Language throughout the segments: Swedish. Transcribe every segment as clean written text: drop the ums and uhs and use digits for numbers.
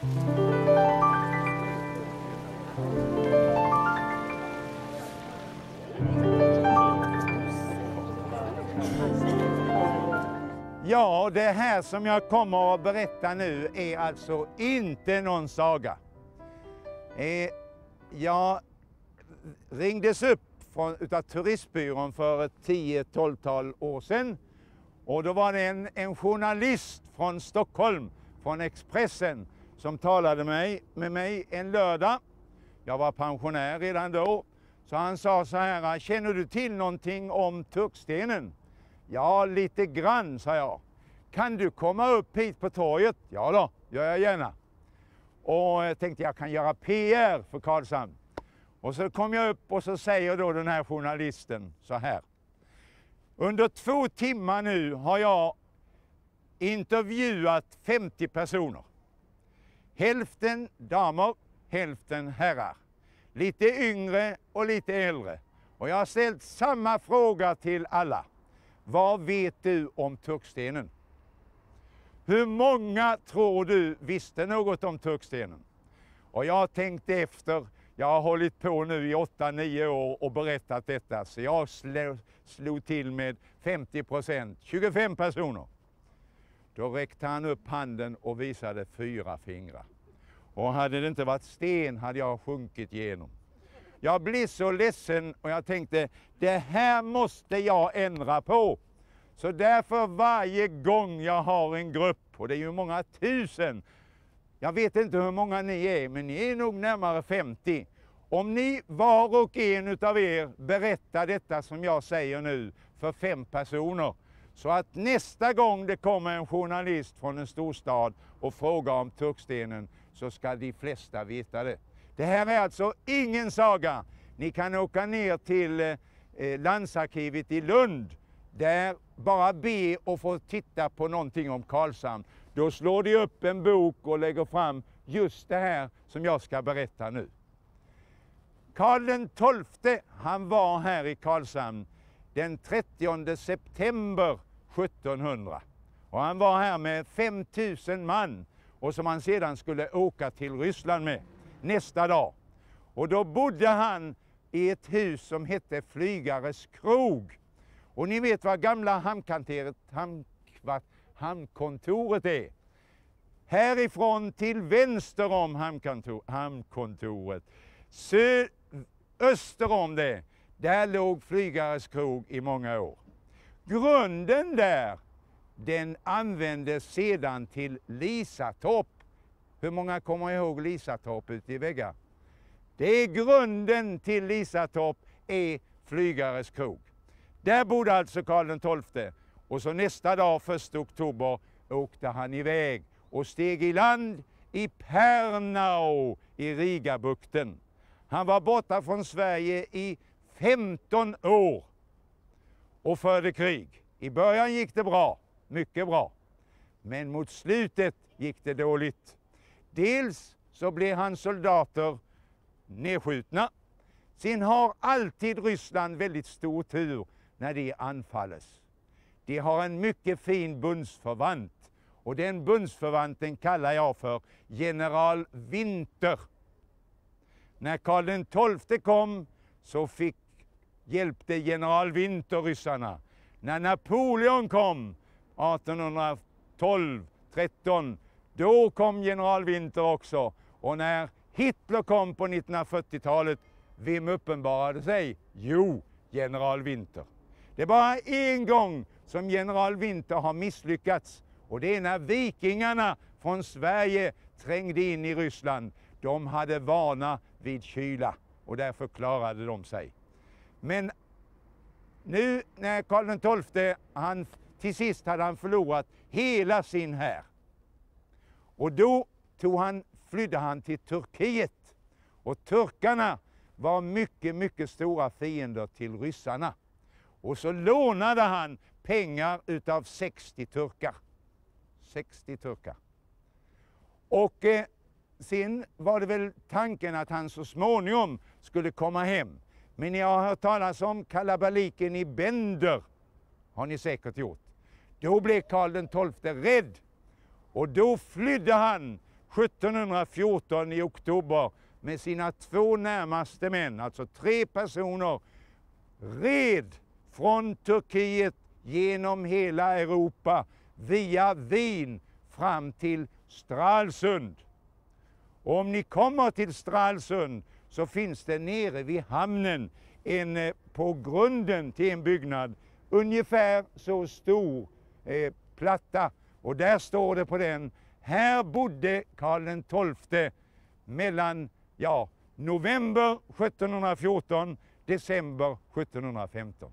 Ja, det här som jag kommer att berätta nu är alltså inte någon saga. Jag ringdes upp utav turistbyrån för 10-12 år sedan. Och då var det en journalist från Stockholm, från Expressen, som talade med mig en lördag. Jag var pensionär redan då. Så han sa så här: känner du till någonting om Turkstenen? Ja, lite grann, sa jag. Kan du komma upp hit på torget? Ja då, gör jag gärna. Och jag tänkte jag kan göra PR för Karlshamn. Och så kom jag upp och så säger då den här journalisten så här: under 2 timmar nu har jag intervjuat 50 personer. Hälften damer, hälften herrar. Lite yngre och lite äldre. Och jag har ställt samma fråga till alla. Vad vet du om Turkstenen? Hur många tror du visste något om Turkstenen? Och jag tänkte efter. Jag har hållit på nu i 8-9 år och berättat detta. Så jag slog till med 50%, 25 personer. Då räckte han upp handen och visade 4 fingrar. Och hade det inte varit sten hade jag sjunkit igenom. Jag blev så ledsen och jag tänkte, det här måste jag ändra på. Så därför varje gång jag har en grupp, och det är ju många tusen, jag vet inte hur många ni är, men ni är nog närmare 50. Om ni var och en utav er berättar detta som jag säger nu för 5 personer, så att nästa gång det kommer en journalist från en storstad och frågar om Turkstenen, så ska de flesta veta det. Det här är alltså ingen saga. Ni kan åka ner till landsarkivet i Lund. Där bara be och få titta på någonting om Karlshamn. Då slår de upp en bok och lägger fram just det här som jag ska berätta nu. Karl XII, han var här i Karlshamn den 30 september 1700. Och han var här med 5000 man och som han sedan skulle åka till Ryssland med nästa dag. Och då bodde han i ett hus som hette Flygares krog. Och ni vet vad gamla hamnkontoret är. Härifrån till vänster om hamnkontoret, öster om det, där låg Flygares krog i många år. Grunden där, den användes sedan till Lisatorp. Hur många kommer ihåg Lisatorp ute i väggar? Det är grunden till Lisatorp, är Flygares krog. Där bodde alltså Karl XII. Och så nästa dag, 1 oktober, åkte han iväg och steg i land i Pärnau i Rigabukten. Han var borta från Sverige i 15 år och förde krig. I början gick det bra, mycket bra. Men mot slutet gick det dåligt. Dels så blev hans soldater nedskjutna. Sen har alltid Ryssland väldigt stor tur när de anfalles. De har en mycket fin bundsförvant. Och den bundsförvanten kallar jag för general Winter. När Karl XII kom så hjälpte general Winter ryssarna. När Napoleon kom 1812-13, då kom general Winter också. Och när Hitler kom på 1940-talet, vem uppenbarade sig? Jo, general Winter. Det är bara en gång som general Winter har misslyckats. Och det är när vikingarna från Sverige trängde in i Ryssland. De hade vana vid kyla och därför klarade de sig. Men nu när Karl XII, till sist hade han förlorat hela sin här. Och då flydde han till Turkiet. Och turkarna var mycket, mycket stora fiender till ryssarna. Och så lånade han pengar utav 60 turkar. 60 turkar. Och sen var det väl tanken att han så småningom skulle komma hem. Men ni har hört talas om kalabaliken i Bender. Har ni säkert gjort. Då blev Karl XII rädd. Och då flydde han 1714 i oktober med sina 2 närmaste män, alltså 3 personer, red från Turkiet genom hela Europa via Wien fram till Stralsund. Och om ni kommer till Stralsund så finns det nere vid hamnen på grunden till en byggnad ungefär så stor platta. Och där står det på den: här bodde Karl XII mellan november 1714, december 1715.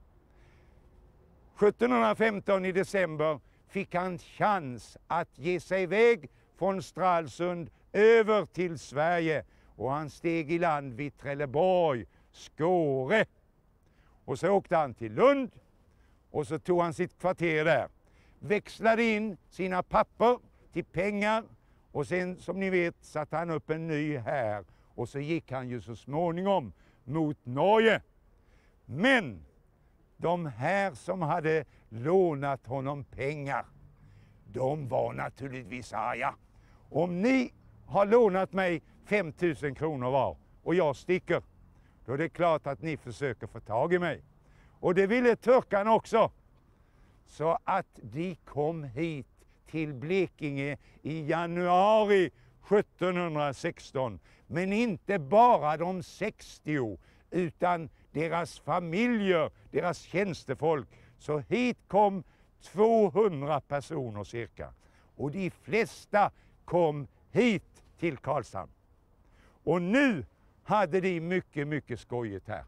1715 i december fick han chans att ge sig iväg från Stralsund över till Sverige, och han steg i land vid Trelleborg, Skåre. Och så åkte han till Lund och så tog han sitt kvarter där. Växlade in sina papper till pengar och sen, som ni vet, satte han upp en ny här, och så gick han ju så småningom mot Norge. Men de här som hade lånat honom pengar, de var naturligtvis arga. Om ni har lånat mig 5 000 kronor var och jag sticker, då är det klart att ni försöker få tag i mig. Och det ville turkarna också. Så att de kom hit till Blekinge i januari 1716. Men inte bara de 60, utan deras familjer, deras tjänstefolk. Så hit kom 200 personer cirka. Och de flesta kom hit till Karlshamn. Och nu hade de mycket skojigt här.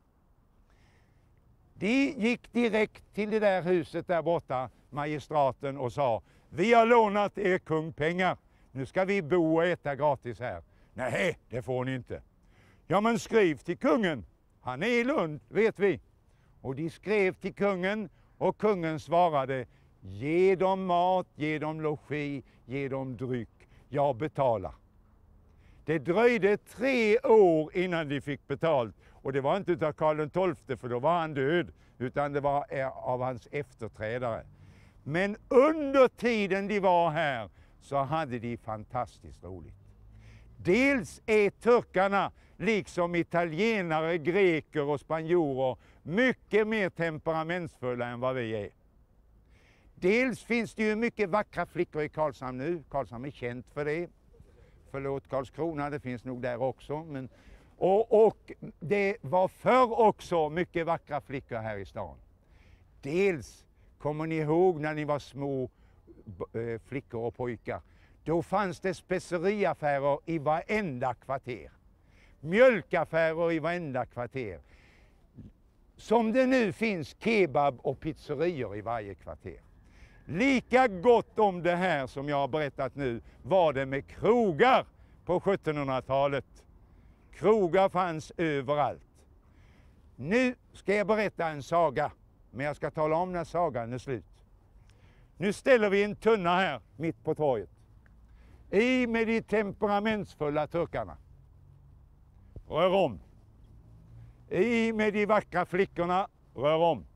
De gick direkt till det där huset där borta, magistraten, och sa: vi har lånat er kung pengar. Nu ska vi bo och äta gratis här. Nej, det får ni inte. Ja, men skriv till kungen. Han är i Lund, vet vi. Och de skrev till kungen, och kungen svarade: ge dem mat, ge dem logi, ge dem dryck. Jag betalar. Det dröjde 3 år innan de fick betalt. Och det var inte av Karl XII, för då var han död, utan det var av hans efterträdare. Men under tiden de var här så hade de fantastiskt roligt. Dels är turkarna, liksom italienare, greker och spanjorer, mycket mer temperamentsfulla än vad vi är. Dels finns det ju mycket vackra flickor i Karlshamn nu. Karlshamn är känt för det. Förlåt Karlskrona, det finns nog där också. Men, och det var förr också mycket vackra flickor här i stan. Dels kommer ni ihåg när ni var små flickor och pojkar. Då fanns det speceriaffärer i varenda kvarter. Mjölkaffärer i varenda kvarter. Som det nu finns kebab och pizzerior i varje kvarter. Lika gott om det här som jag har berättat nu var det med krogar på 1700-talet. Krogar fanns överallt. Nu ska jag berätta en saga, men jag ska tala om när sagan är slut. Nu ställer vi en tunna här mitt på torget. I med de temperamentsfulla turkarna. Rör om. I med de vackra flickorna. Rör om.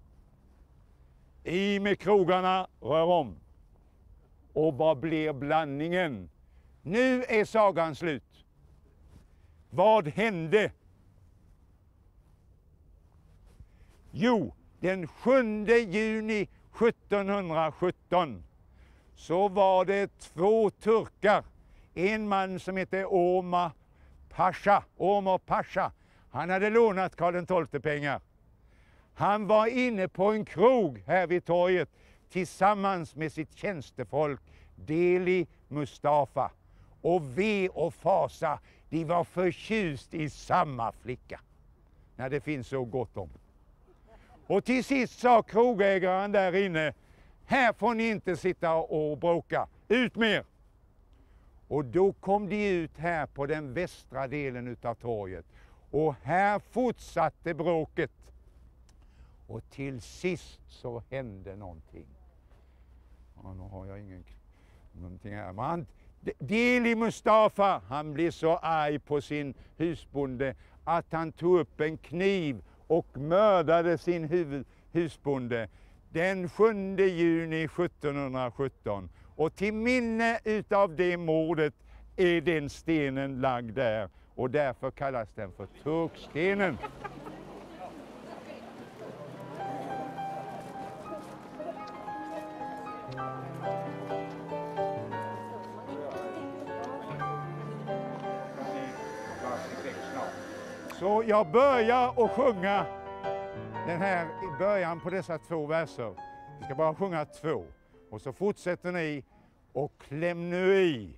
I med krogarna. Rör om. Och vad blir blandningen? Nu är sagan slut. Vad hände? Jo, den 7 juni 1717 så var det 2 turkar. En man som heter Omar Pasha. Han hade lånat Karl XII pengar. Han var inne på en krog här vid torget tillsammans med sitt tjänstefolk Deli Mustafa. Och ve och fasa, de var förtjust i samma flicka. När det finns så gott om. Och till sist sa krogägaren där inne: här får ni inte sitta och bråka, ut med er. Och då kom de ut här på den västra delen utav torget. Och här fortsatte bråket. Och till sist så hände någonting. Ja, nu har jag någonting här. Men Deli Mustafa, han blev så arg på sin husbonde att han tog upp en kniv och mördade sin husbonde den 7 juni 1717. Och till minne utav det mordet är den stenen lagd där och därför kallas den för Turkstenen. Så jag börjar att sjunga den här i början på dessa 2 verser. Vi ska bara sjunga 2 och så fortsätter ni och kläm nu i.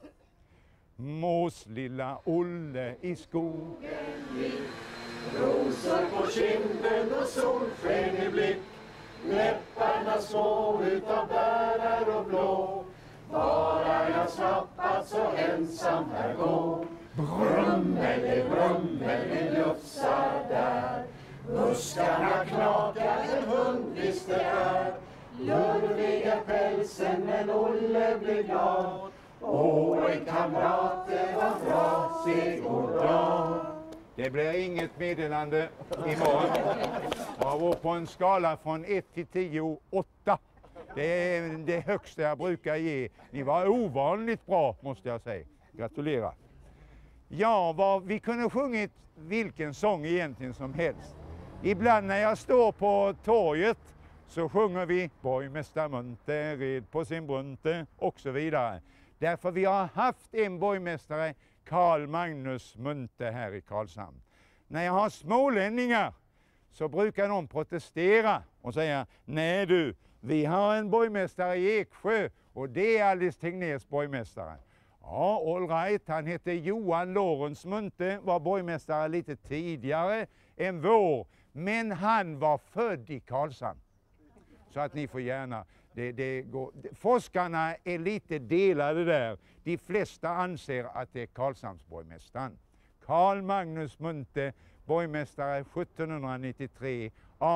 Mås lilla Olle i skogen gick, rosor på kinden och solsken i blick, läpparna små utav bärar och blå, bara jag slappat så ensam här gå. Brummeli lufsar där, buskarna knakar, en hund visste där, lurviga pälsen men Olle blir glad. Åh, en kamrat, det var bra, se goddag. Det blir inget meddelande imorgon. Jag var på en skala från 1 till 10, 8. Det är det högsta jag brukar ge. Ni var ovanligt bra, måste jag säga. Gratulerar. Ja, vi kunde sjungit vilken sång egentligen som helst. Ibland när jag står på torget så sjunger vi Borgmästare Munte red på sin brunte och så vidare. Därför vi har haft en borgmästare, Carl Magnus Munte, här i Karlshamn. När jag har smålänningar så brukar de protestera och säga: nej du, vi har en borgmästare i Eksjö och det är Alice Tegnérs borgmästare. Ja, all right, han hette Johan Lorentz Munte, var borgmästare lite tidigare än vår, men han var född i Karlshamn. Så att ni får gärna, forskarna är lite delade där. De flesta anser att det är Karlshamnsborgmästaren. Carl Magnus Munte, borgmästare 1793,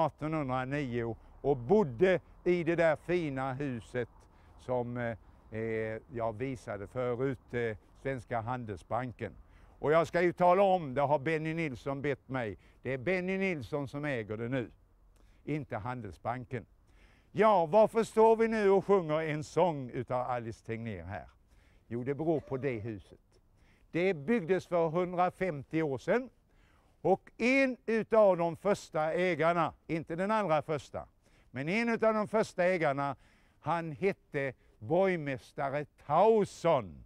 1809 och bodde i det där fina huset som jag visade förut, Svenska Handelsbanken. Och jag ska ju tala om, det har Benny Nilsson bett mig. Det är Benny Nilsson som äger det nu, inte Handelsbanken. Ja, varför står vi nu och sjunger en sång utav Alice Tegnér här? Jo, det beror på det huset. Det byggdes för 150 år sedan och en utav de första ägarna, inte den allra första, men en utav de första ägarna, han hette borgmästare Tauson.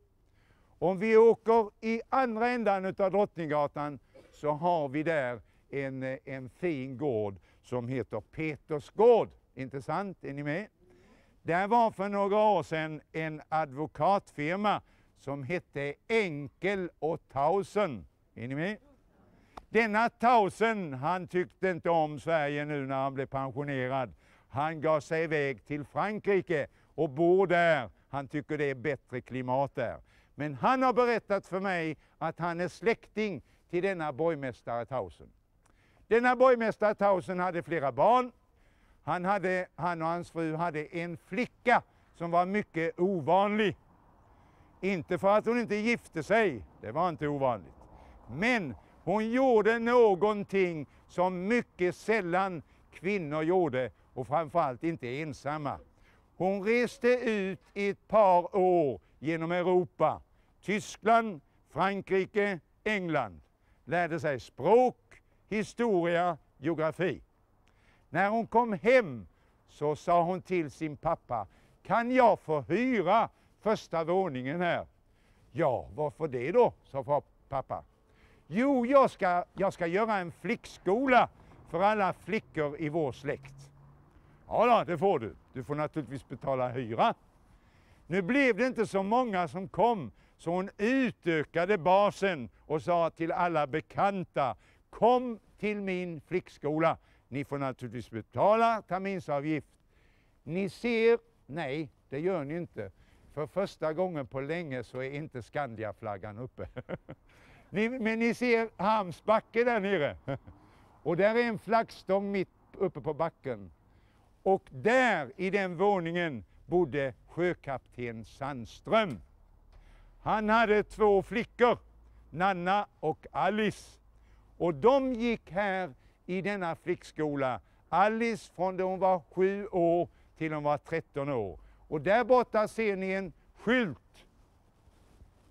Om vi åker i andra ändan utav Drottninggatan så har vi där en fin gård som heter Petersgård. Intressant, är ni med? Där var för några år sedan en advokatfirma som hette Enkel och Tausen. Är ni med? Denna Tausen, han tyckte inte om Sverige nu när han blev pensionerad. Han gav sig iväg till Frankrike och bor där. Han tycker det är bättre klimat där. Men han har berättat för mig att han är släkting till denna borgmästare Tausen. Denna borgmästare Tausen hade flera barn. Han och hans fru hade en flicka som var mycket ovanlig. Inte för att hon inte gifte sig, det var inte ovanligt. Men hon gjorde någonting som mycket sällan kvinnor gjorde och framförallt inte ensamma. Hon reste ut i ett par år genom Europa. Tyskland, Frankrike, England. Lärde sig språk, historia, geografi. När hon kom hem så sa hon till sin pappa: kan jag få hyra första våningen här? Ja, varför det då? Sa pappa. Jo, jag ska göra en flickskola för alla flickor i vår släkt. Ja då, det får du. Du får naturligtvis betala hyra. Nu blev det inte så många som kom, så hon utökade basen och sa till alla bekanta: kom till min flickskola. Ni får naturligtvis betala terminsavgift. Ni ser, nej det gör ni inte. För första gången på länge så är inte Skandiaflaggan uppe. Men ni ser Hamnsbacke där nere. Och där är en flaggstång mitt uppe på backen. Och där i den våningen bodde sjökapten Sandström. Han hade 2 flickor, Nanna och Alice. Och de gick här i denna flickskola. Alice från då hon var 7 år till hon var 13 år. Och där borta ser ni en skylt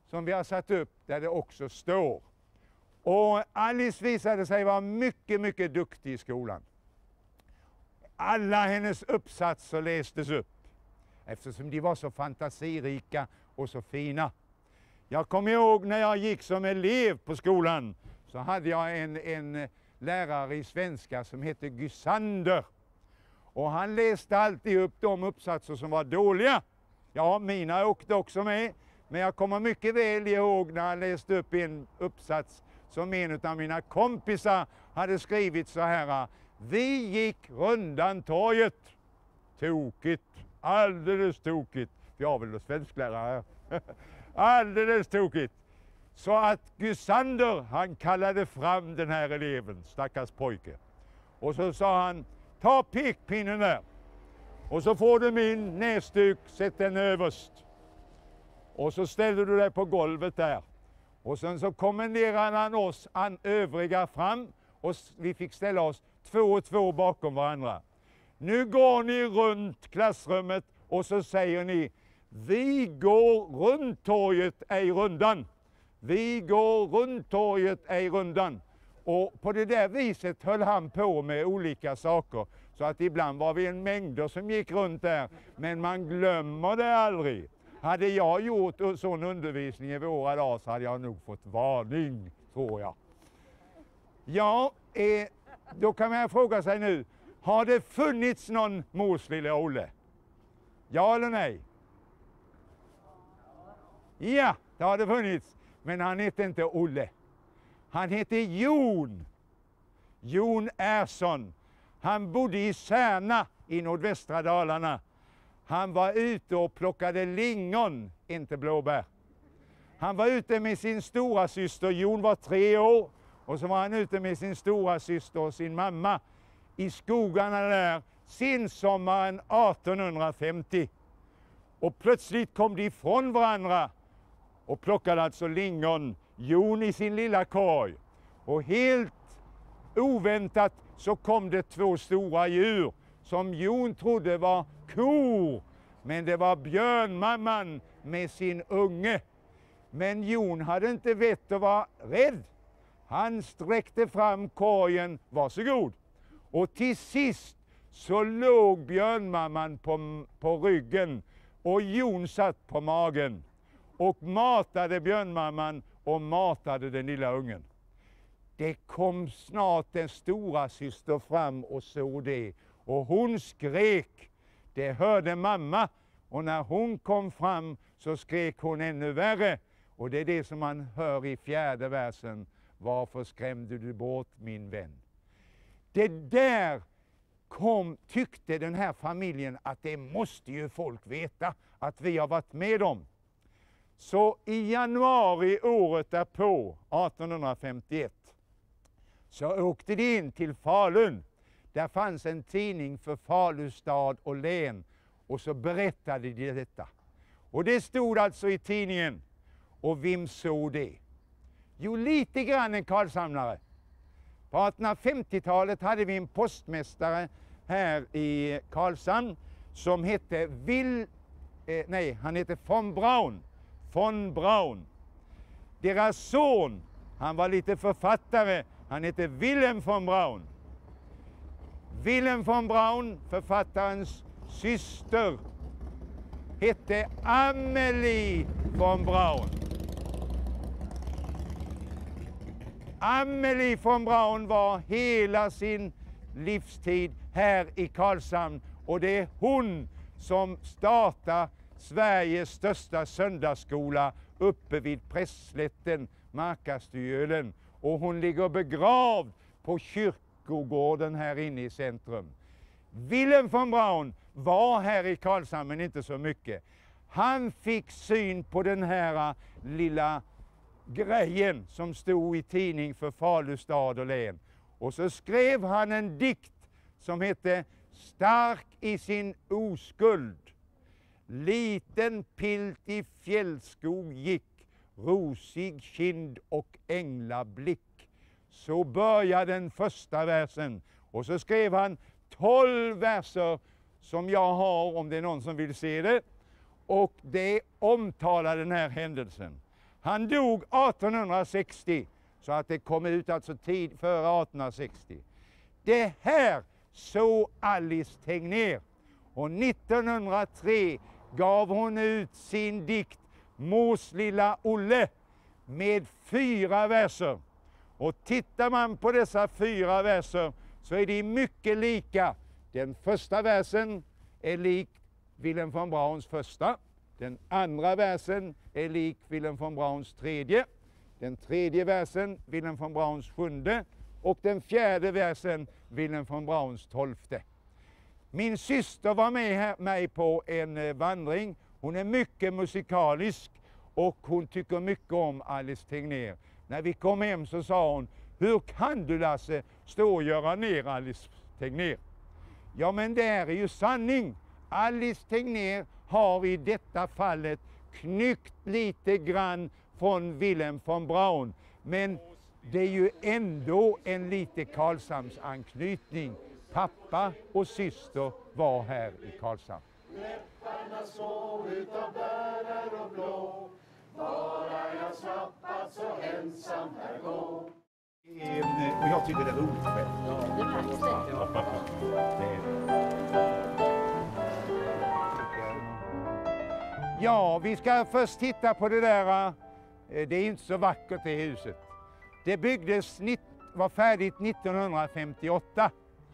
som vi har satt upp där det också står. Och Alice visade sig vara mycket, mycket duktig i skolan. Alla hennes uppsatser lästes upp eftersom de var så fantasirika och så fina. Jag kommer ihåg när jag gick som elev på skolan så hade jag en lärare i svenska som hette Gysander. Och han läste alltid upp de uppsatser som var dåliga. Ja, mina åkte också med. Men jag kommer mycket väl ihåg när han läste upp en uppsats som en av mina kompisar hade skrivit så här. Vi gick rundan torget. Tokigt. Alldeles tokigt. Vi har väl svensklärare här. Alldeles tokigt. Så att Gysander, han kallade fram den här eleven, stackars pojke. Och så sa han, ta pekpinnen där. Och så får du min näsduk, sätt den överst. Och så ställer du dig på golvet där. Och sen så kommenderade han oss övriga fram. Och vi fick ställa oss 2 och 2 bakom varandra. Nu går ni runt klassrummet och så säger ni, vi går runt torget, ej rundan. Vi går runt torget, ej rundan. Och på det där viset höll han på med olika saker. Så att ibland var vi en mängder som gick runt där. Men man glömmer det aldrig. Hade jag gjort sån undervisning i våra dagar så hade jag nog fått varning, tror jag. Ja, då kan man fråga sig nu. Har det funnits någon Mors lille Olle? Ja eller nej? Ja, det har det funnits. Men han hette inte Olle. Han hette Jon. Jon Ersson. Han bodde i Särna i nordvästra Dalarna. Han var ute och plockade lingon, inte blåbär. Han var ute med sin stora syster. Jon var 3 år. Och så var han ute med sin stora syster och sin mamma i skogarna där sensommaren 1850. Och plötsligt kom de ifrån varandra och plockade alltså lingon, Jon i sin lilla korg. Och helt oväntat så kom det 2 stora djur som Jon trodde var kor. Men det var björnmamman med sin unge. Men Jon hade inte vett att vara rädd. Han sträckte fram korgen, varsågod. Och till sist så låg björnmamman på ryggen och Jon satt på magen. Och matade björnmamman och matade den lilla ungen. Det kom snart den stora syster fram och såg det. Och hon skrek. Det hörde mamma. Och när hon kom fram så skrek hon ännu värre. Och det är det som man hör i 4:e versen. Varför skrämde du bort min vän? Det där tyckte den här familjen att det måste ju folk veta. Att vi har varit med om. Så i januari året därpå, 1851, så åkte de in till Falun. Där fanns en tidning för Falu stad och län. Och så berättade de detta. Och det stod alltså i tidningen. Och vem såg det? Jo, lite grann en karlshamnare. På 1850-talet hade vi en postmästare här i Karlshamn som hette han hette von Braun. Von Braun. Deras son, han var lite författare, han hette Wilhelm von Braun. Wilhelm von Braun, författarens syster, hette Amelie von Braun. Amelie von Braun var hela sin livstid här i Karlshamn och det är hon som startar Sveriges största söndagsskola uppe vid Prästslätten, Markastyrölen. Och hon ligger begravd på kyrkogården här inne i centrum. Wilhelm von Braun var här i Karlshamn men inte så mycket. Han fick syn på den här lilla grejen som stod i tidning för Falu stad och län. Och så skrev han en dikt som hette Stark i sin oskuld. Liten pilt i fjällskog gick, rosig kind och änglablick. Så började den första versen. Och så skrev han 12 verser som jag har om det är någon som vill se det. Och det omtalar den här händelsen. Han dog 1860, så att det kom ut alltså tid före 1860. Det här såg Alice Tegnér, och 1903 gav hon ut sin dikt Mors lilla Olle med 4 verser. Och tittar man på dessa 4 verser så är de mycket lika. Den första versen är lik Willem von Brauns första. Den andra versen är lik Willem von Brauns tredje. Den tredje versen Willem von Brauns 7:e. Och den 4:e versen Willem von Brauns 12:e. Min syster var med mig på en vandring. Hon är mycket musikalisk och hon tycker mycket om Alice Tegnér. När vi kom hem så sa hon: hur kan du, Lasse, stå och göra ner Alice Tegnér? Ja, men det är ju sanning. Alice Tegnér har i detta fallet knyckt lite grann från Willem von Braun. Men det är ju ändå en lite Karlshamns anknytning. Pappa och syster var här i Karlshamn. Läpparna små utav bärar och blå, bara jag slappat så ensam här gå. Och jag tycker det är roligt själv. Ja, det märks det. Ja, vi ska först titta på det där. Det är inte så vackert det huset. Det byggdes, var färdigt 1958.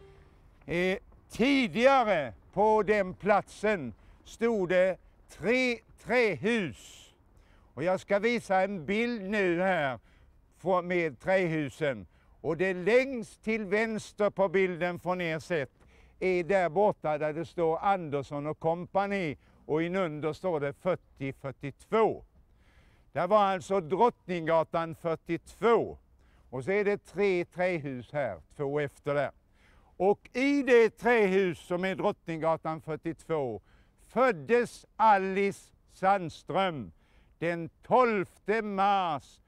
Tidigare på den platsen stod det 3 trähus. Och jag ska visa en bild nu här med trähusen. Och det längst till vänster på bilden från er sett är där borta där det står Andersson och kompani. Och inunder står det 4042. Där var alltså Drottninggatan 42. Och så är det 3 trähus här, 2 efter där. Och i det trähus som är Drottninggatan 42 föddes Alice Sandström den 12 mars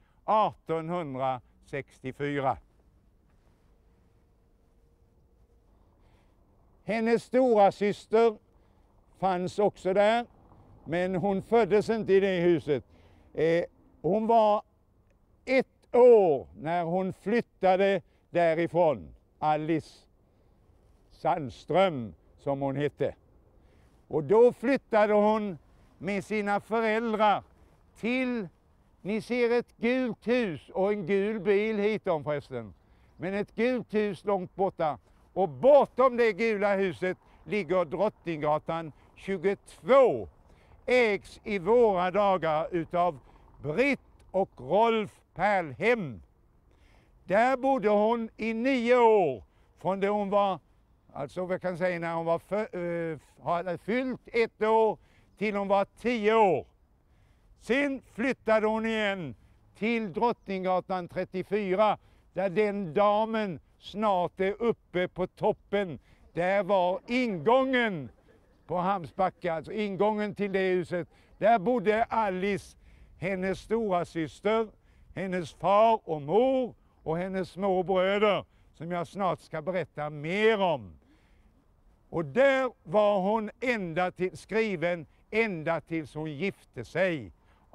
1864. Hennes stora syster fanns också där, men hon föddes inte i det huset. Hon var 1 år när hon flyttade därifrån, Alice Sandström som hon hette. Och då flyttade hon med sina föräldrar till, ni ser ett gult hus och en gul bil hitom förresten. Men ett gult hus långt borta. Och bortom det gula huset ligger Drottninggatan 22. Ägs i våra dagar utav Britt och Rolf Perlhem. Där bodde hon i 9 år. Från det hon var, alltså vi kan säga när hon var hade fyllt 1 år till hon var 10 år. Sen flyttade hon igen till Drottninggatan 34 där den damen snart är uppe på toppen. Där var ingången på Hamnsbacka, alltså ingången till det huset. Där bodde Alice, hennes stora syster, hennes far och mor och hennes små bröder som jag snart ska berätta mer om. Och där var hon skriven ända tills hon gifte sig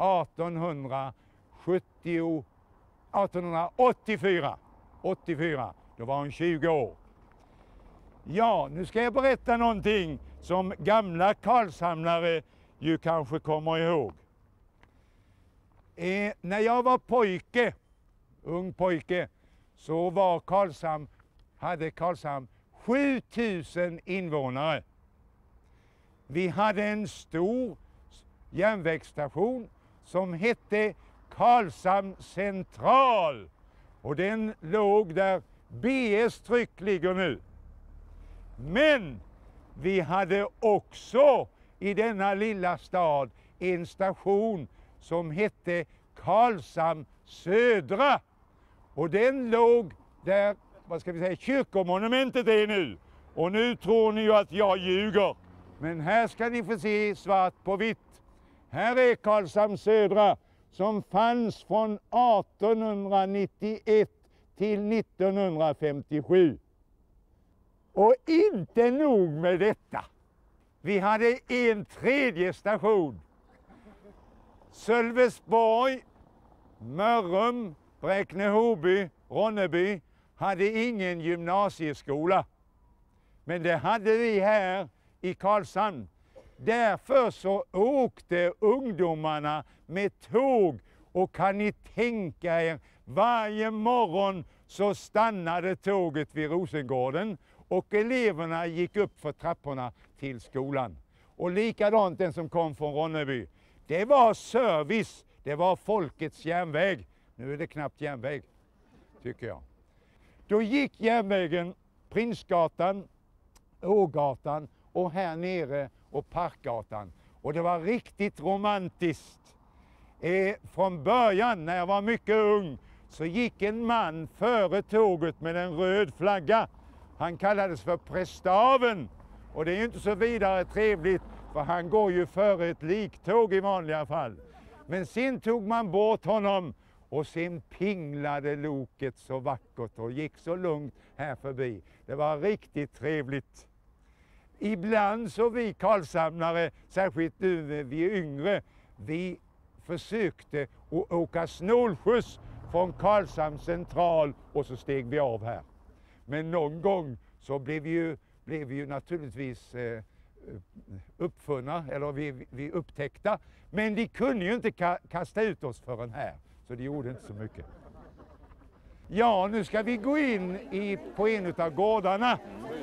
1884. Då var hon 20 år. Ja, nu ska jag berätta någonting som gamla karlshamnare ju kanske kommer ihåg. När jag var ung pojke, så var hade Karlshamn 7000 invånare. Vi hade en stor järnvägsstation som hette Karlshamn central. Och den låg där BS tryck ligger nu. Men vi hade också i denna lilla stad en station som hette Karlshamn södra. Och den låg där, vad ska vi säga, kyrkomonumentet är nu. Och nu tror ni ju att jag ljuger. Men här ska ni få se svart på vitt. Här är Karlshamn södra som fanns från 1891 till 1957. Och inte nog med detta. Vi hade en tredje station. Sölvesborg Mörrum, Bräkne-Hoby, Ronneby hade ingen gymnasieskola. Men det hade vi här i Karlshamn. Därför så åkte ungdomarna med tåg, och kan ni tänka er, varje morgon så stannade tåget vid Rosengården och eleverna gick upp för trapporna till skolan. Och likadant den som kom från Ronneby. Det var service, det var folkets järnväg. Nu är det knappt järnväg, tycker jag. Då gick järnvägen Prinsgatan, Ågatan och här nere och Parkgatan. Och det var riktigt romantiskt. Från början, när jag var mycket ung, så gick en man före tåget med en röd flagga. Han kallades för prästaven. Och det är ju inte så vidare trevligt, för han går ju före ett liktåg i vanliga fall. Men sen tog man bort honom, och sen pinglade loket så vackert och gick så lugnt här förbi. Det var riktigt trevligt. Ibland så vi karlshamnare, särskilt nu vi yngre, vi försökte att åka snålskjuts från Karlshamns central och så steg vi av här. Men någon gång så blev vi ju naturligtvis uppfunna, eller vi upptäckta. Men de kunde ju inte kasta ut oss förrän här, så det gjorde inte så mycket. Ja, nu ska vi gå in på en av gårdarna.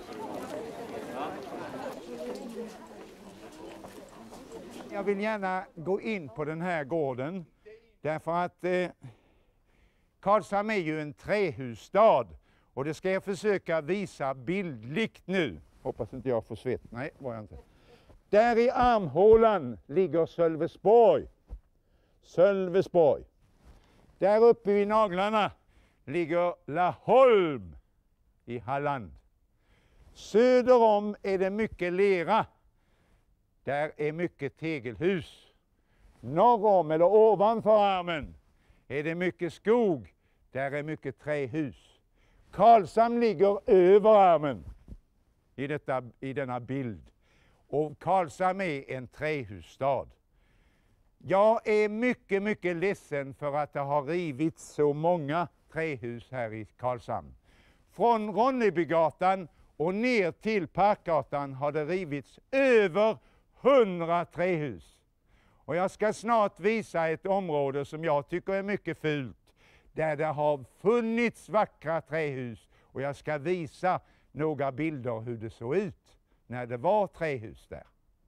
Jag vill gärna gå in på den här gården, därför att Karlshamn är ju en trähusstad, och det ska jag försöka visa bildligt nu. Hoppas inte jag får svett. Nej, var jag inte. Där i armhålan ligger Sölvesborg. Sölvesborg. Där uppe vid naglarna ligger Laholm i Halland. Söder om är det mycket lera. Där är mycket tegelhus. Norr om eller ovanför armen är det mycket skog. Där är mycket trähus. Karlshamn ligger över armen i denna bild. Och Karlshamn är en trähusstad. Jag är mycket, mycket ledsen för att det har rivits så många trähus här i Karlshamn. Från Ronnebygatan och ner till Parkgatan har det rivits över 100 trähus. Och jag ska snart visa ett område som jag tycker är mycket fult, där det har funnits vackra trähus. Och jag ska visa några bilder hur det såg ut när det var trähus där.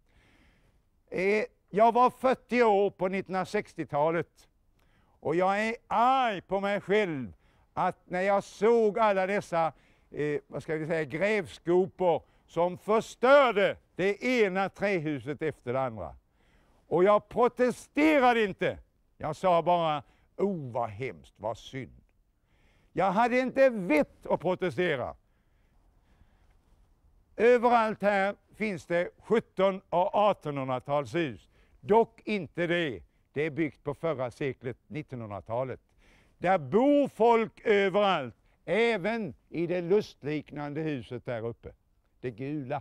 Jag var 40 år på 1960-talet. Och jag är arg på mig själv att när jag såg alla dessa grävskopor som förstörde det ena trähuset efter det andra. Och jag protesterade inte. Jag sa bara, vad hemskt, vad synd. Jag hade inte vett att protestera. Överallt här finns det 1700- och 1800-talshus. Dock inte det. Det är byggt på förra seklet, 1900-talet. Där bor folk överallt, även i det lustliknande huset där uppe. Det gula.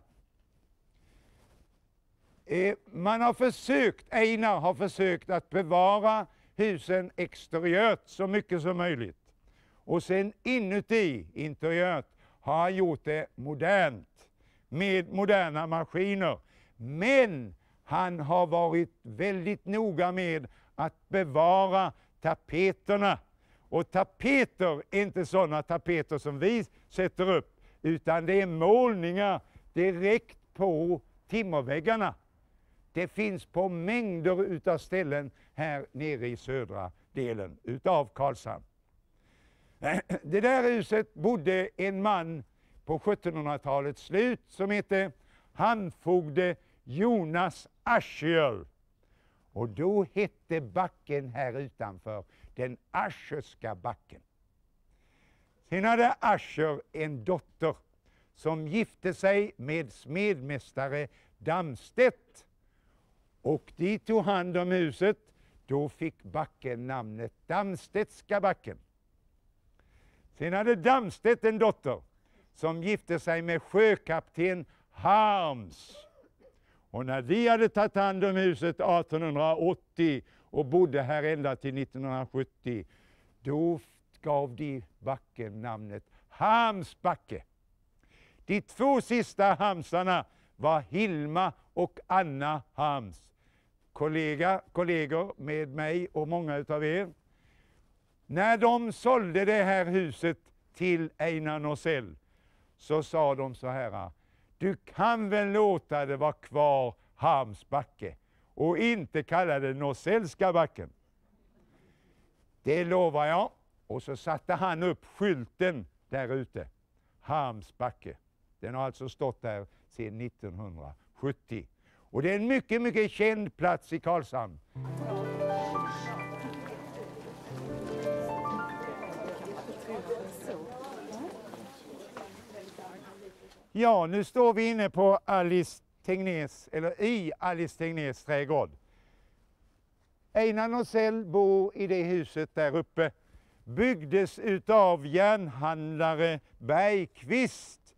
Einar har försökt att bevara husen exteriört så mycket som möjligt. Och sen inuti, interiört, har han gjort det modernt. Med moderna maskiner. Men han har varit väldigt noga med att bevara tapeterna. Och tapeter är inte sådana tapeter som vi sätter upp, utan det är målningar direkt på timmerväggarna. Det finns på mängder utav ställen här nere i södra delen utav Karlshamn. Det där huset bodde en man på 1700-talets slut som hette handfogde Jonas Ascher. Och då hette backen här utanför den Ascherska backen. Sen hade Ascher en dotter som gifte sig med smedmästare Damstedt. Och de tog hand om huset. Då fick backen namnet Damstedtska backen. Sen hade Damstedt en dotter som gifte sig med sjökapten Harms. Och när de hade tagit hand om huset 1880 och bodde här ända till 1970. Då gav de backen namnet Harmsbacke. De 2 sista Harmsarna var Hilma och Anna Harms. Kollegor med mig och många utav er. När de sålde det här huset till Einar Norsell så sa de så här: du kan väl låta det vara kvar Harmsbacke och inte kalla det Norsellska backen. Det lovar jag. Och så satte han upp skylten där ute. Harmsbacke. Den har alltså stått där sedan 1970. Och det är en mycket, mycket känd plats i Karlshamn. Ja, nu står vi inne på Alice Tegnérs, eller i Alice Tegnérs trädgård. Einar Norsell bor i det huset där uppe. Byggdes utav järnhandlare Bergqvist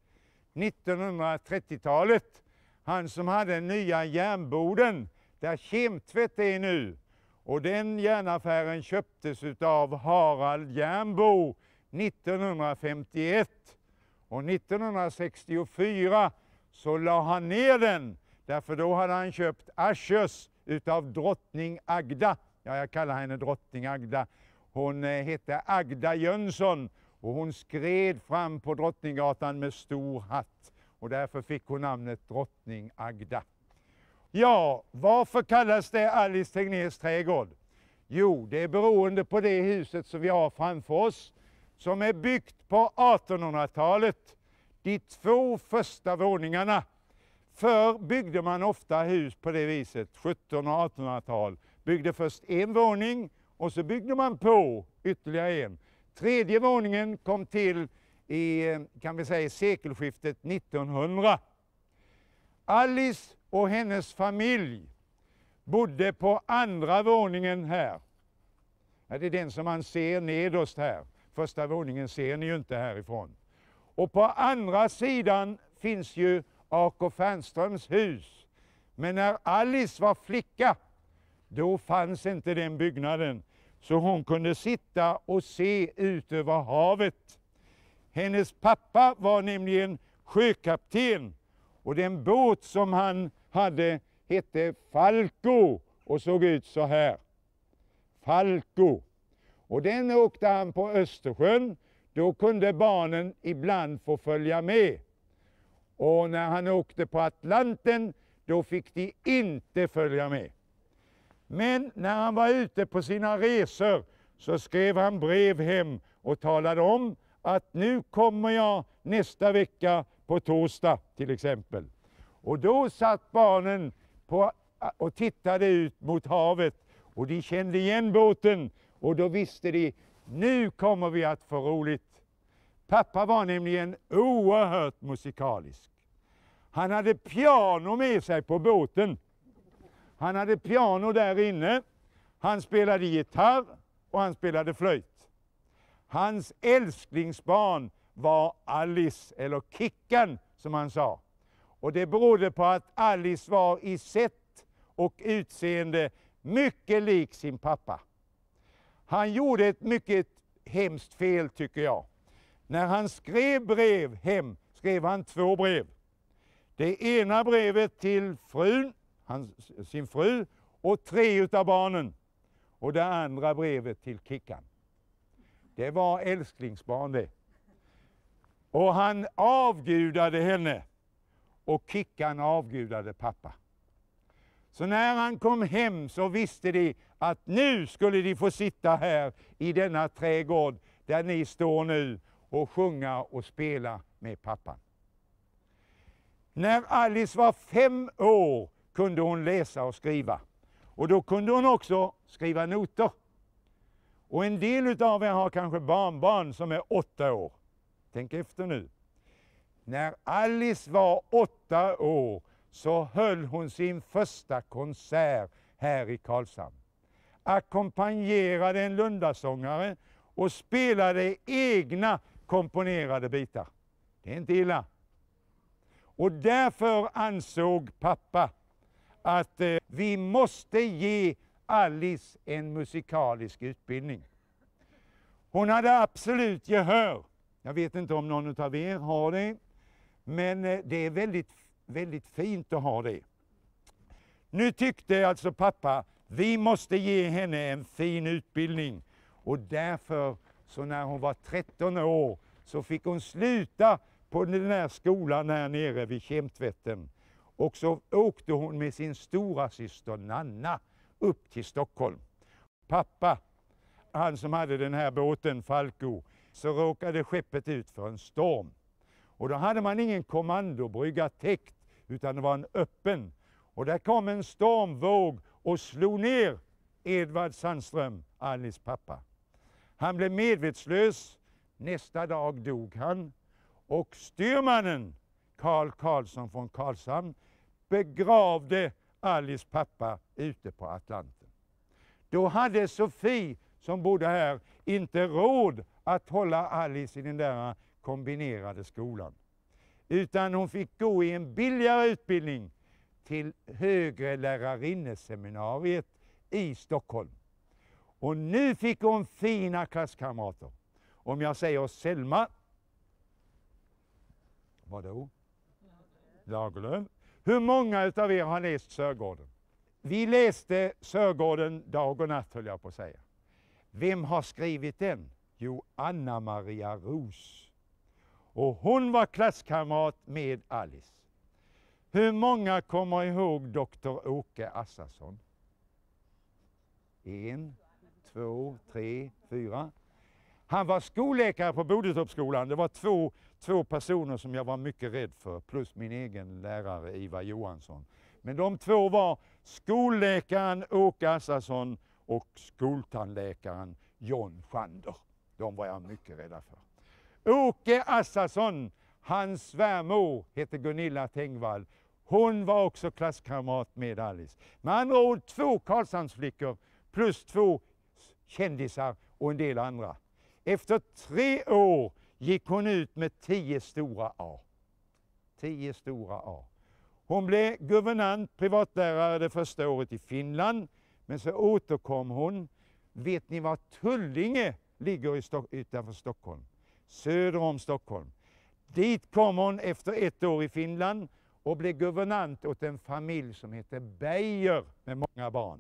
1930-talet. Han som hade den nya järnboden där Kemtvätt är nu. Och den järnaffären köptes utav Harald Järnbo 1951. Och 1964 så la han ner den. Därför då hade han köpt Aschers utav drottning Agda. Ja, jag kallar henne drottning Agda. Hon hette Agda Jönsson och hon skred fram på Drottninggatan med stor hatt. Och därför fick hon namnet drottning Agda. Ja, varför kallas det Alice Tegnérs trädgård? Jo, det är beroende på det huset som vi har framför oss, som är byggt på 1800-talet. De 2 första våningarna. Förr byggde man ofta hus på det viset, 1700- och 1800-tal. Byggde först en våning och så byggde man på ytterligare en. 3:e våningen kom till i, kan vi säga, sekelskiftet 1900. Alice och hennes familj bodde på 2:a våningen här. Det är den som man ser nederst här. Första våningen ser ni ju inte härifrån. Och på andra sidan finns ju A.K. Fernströms hus. Men när Alice var flicka, då fanns inte den byggnaden. Så hon kunde sitta och se ut över havet. Hennes pappa var nämligen sjökapten. Och den båt som han hade hette Falco och såg ut så här. Falco. Och den åkte han på Östersjön. Då kunde barnen ibland få följa med. Och när han åkte på Atlanten, då fick de inte följa med. Men när han var ute på sina resor så skrev han brev hem och talade om att nu kommer jag nästa vecka på torsdag till exempel. Och då satt barnen och tittade ut mot havet och de kände igen båten och då visste de, nu kommer vi att få roligt. Pappa var nämligen oerhört musikalisk. Han hade piano med sig på båten. Han hade piano där inne. Han spelade gitarr och han spelade flöjt. Hans älsklingsbarn var Alice, eller Kickan som han sa. Och det berodde på att Alice var i sätt och utseende mycket lik sin pappa. Han gjorde ett mycket hemskt fel tycker jag. När han skrev brev hem skrev han 2 brev. Det ena brevet till frun, sin fru och 3 utav barnen. Och det andra brevet till Kickan. Det var älsklingsbarn det. Och han avgudade henne. Och Kickan avgudade pappa. Så när han kom hem så visste de att nu skulle de få sitta här i denna trädgård där ni står nu och sjunga och spela med pappan. När Alice var 5 år kunde hon läsa och skriva. Och då kunde hon också skriva noter. Och en del av er har kanske barnbarn som är 8 år. Tänk efter nu. När Alice var 8 år så höll hon sin första konsert här i Karlshamn. Ackompanjerade en Lundasångare och spelade egna komponerade bitar. Det är inte illa. Och därför ansåg pappa att vi måste ge Alice en musikalisk utbildning. Hon hade absolut gehör. Jag vet inte om någon av er har det, men det är väldigt, väldigt fint att ha det. Nu tyckte alltså pappa, vi måste ge henne en fin utbildning. Och därför, så när hon var 13 år, så fick hon sluta på den där skolan här nere vid Kemtvätten. Och så åkte hon med sin stora syster Nanna upp till Stockholm. Pappa, han som hade den här båten, Falco, så råkade skeppet ut för en storm. Och då hade man ingen kommandobrygga täckt, utan det var en öppen. Och där kom en stormvåg och slog ner Edvard Sandström, Alice pappa. Han blev medvetslös, nästa dag dog han. Och styrmannen, Carl Karlsson från Karlshamn, begravde Alice pappa ute på Atlanten. Då hade Sofie, som bodde här, inte råd att hålla Alice i den där kombinerade skolan. Utan hon fick gå i en billigare utbildning till högre lärarinneseminariet i Stockholm. Och nu fick hon fina klasskamrater. Om jag säger Selma. Vadå? Lagerlöf. Hur många av er har läst Sörgården? Vi läste Sörgården dag och natt, höll jag på att säga. Vem har skrivit den? Jo, Anna Maria Ros. Och hon var klasskamrat med Alice. Hur många kommer ihåg Dr. Åke Assarsson? 1, 2, 3, 4. Han var skolläkare på Bodetorpsskolan. Det var två personer som jag var mycket rädd för, plus min egen lärare Ivar Johansson. Men de två var skolläkaren Åke Assarsson och skoltandläkaren John Schander. De var jag mycket rädda för. Åke Assarsson, hans svärmor hette Gunilla Tengvall. Hon var också klasskamrat med Alice. Med andra ord 2 Karlshamnsflickor plus 2 kändisar och en del andra. Efter 3 år gick hon ut med 10 stora A. 10 stora A. Hon blev guvernant, privatlärare det första året i Finland. Men så återkom hon. Vet ni var Tullinge ligger utanför Stockholm? Söder om Stockholm. Dit kom hon efter 1 år i Finland och blev guvernant åt en familj som heter Beijer med många barn.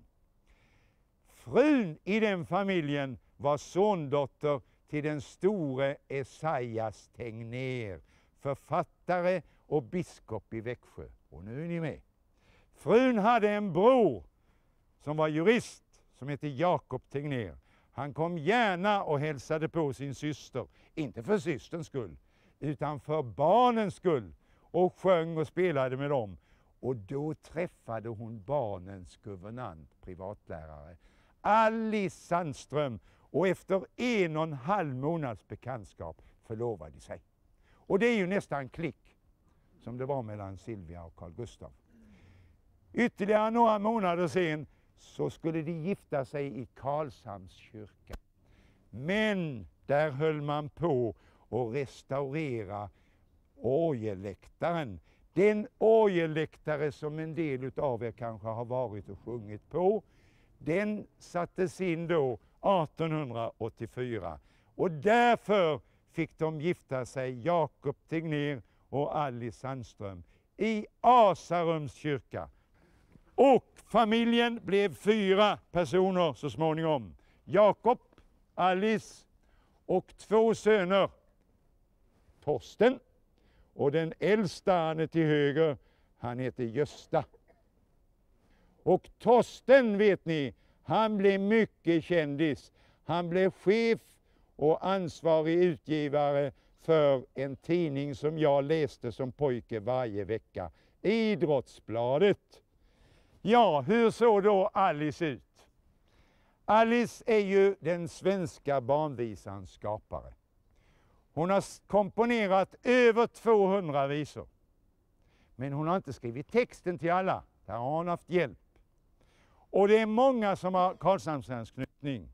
Frun i den familjen var sondotter till den store Esaias Tegnér, författare och biskop i Växjö. Och nu är ni med. Frun hade en bror som var jurist som hette Jakob Tegnér. Han kom gärna och hälsade på sin syster, inte för systerns skull, utan för barnens skull, och sjöng och spelade med dem. Och då träffade hon barnens guvernant, privatlärare, Alice Sandström, och efter 1,5 månads bekantskap förlovade de sig. Och det är ju nästan klick, som det var mellan Silvia och Carl Gustaf. Ytterligare några månader sen så skulle de gifta sig i Karlshamns kyrka. Men där höll man på att restaurera orgelläktaren. Den orgelläktare som en del av er kanske har varit och sjungit på, den sattes in då 1884. Och därför fick de gifta sig, Jakob Tegnér och Alice Sandström, i Asarums kyrka. Och familjen blev 4 personer så småningom. Jakob, Alice och 2 söner. Torsten och den äldsta, han är till höger, han heter Gösta. Och Torsten, vet ni, han blev mycket kändis. Han blev chef och ansvarig utgivare för en tidning som jag läste som pojke varje vecka. Idrottsbladet. Ja, hur såg då Alice ut? Alice är ju den svenska barnvisans skapare. Hon har komponerat över 200 visor. Men hon har inte skrivit texten till alla. Där har hon haft hjälp. Och det är många som har Karlshamnsanknytning.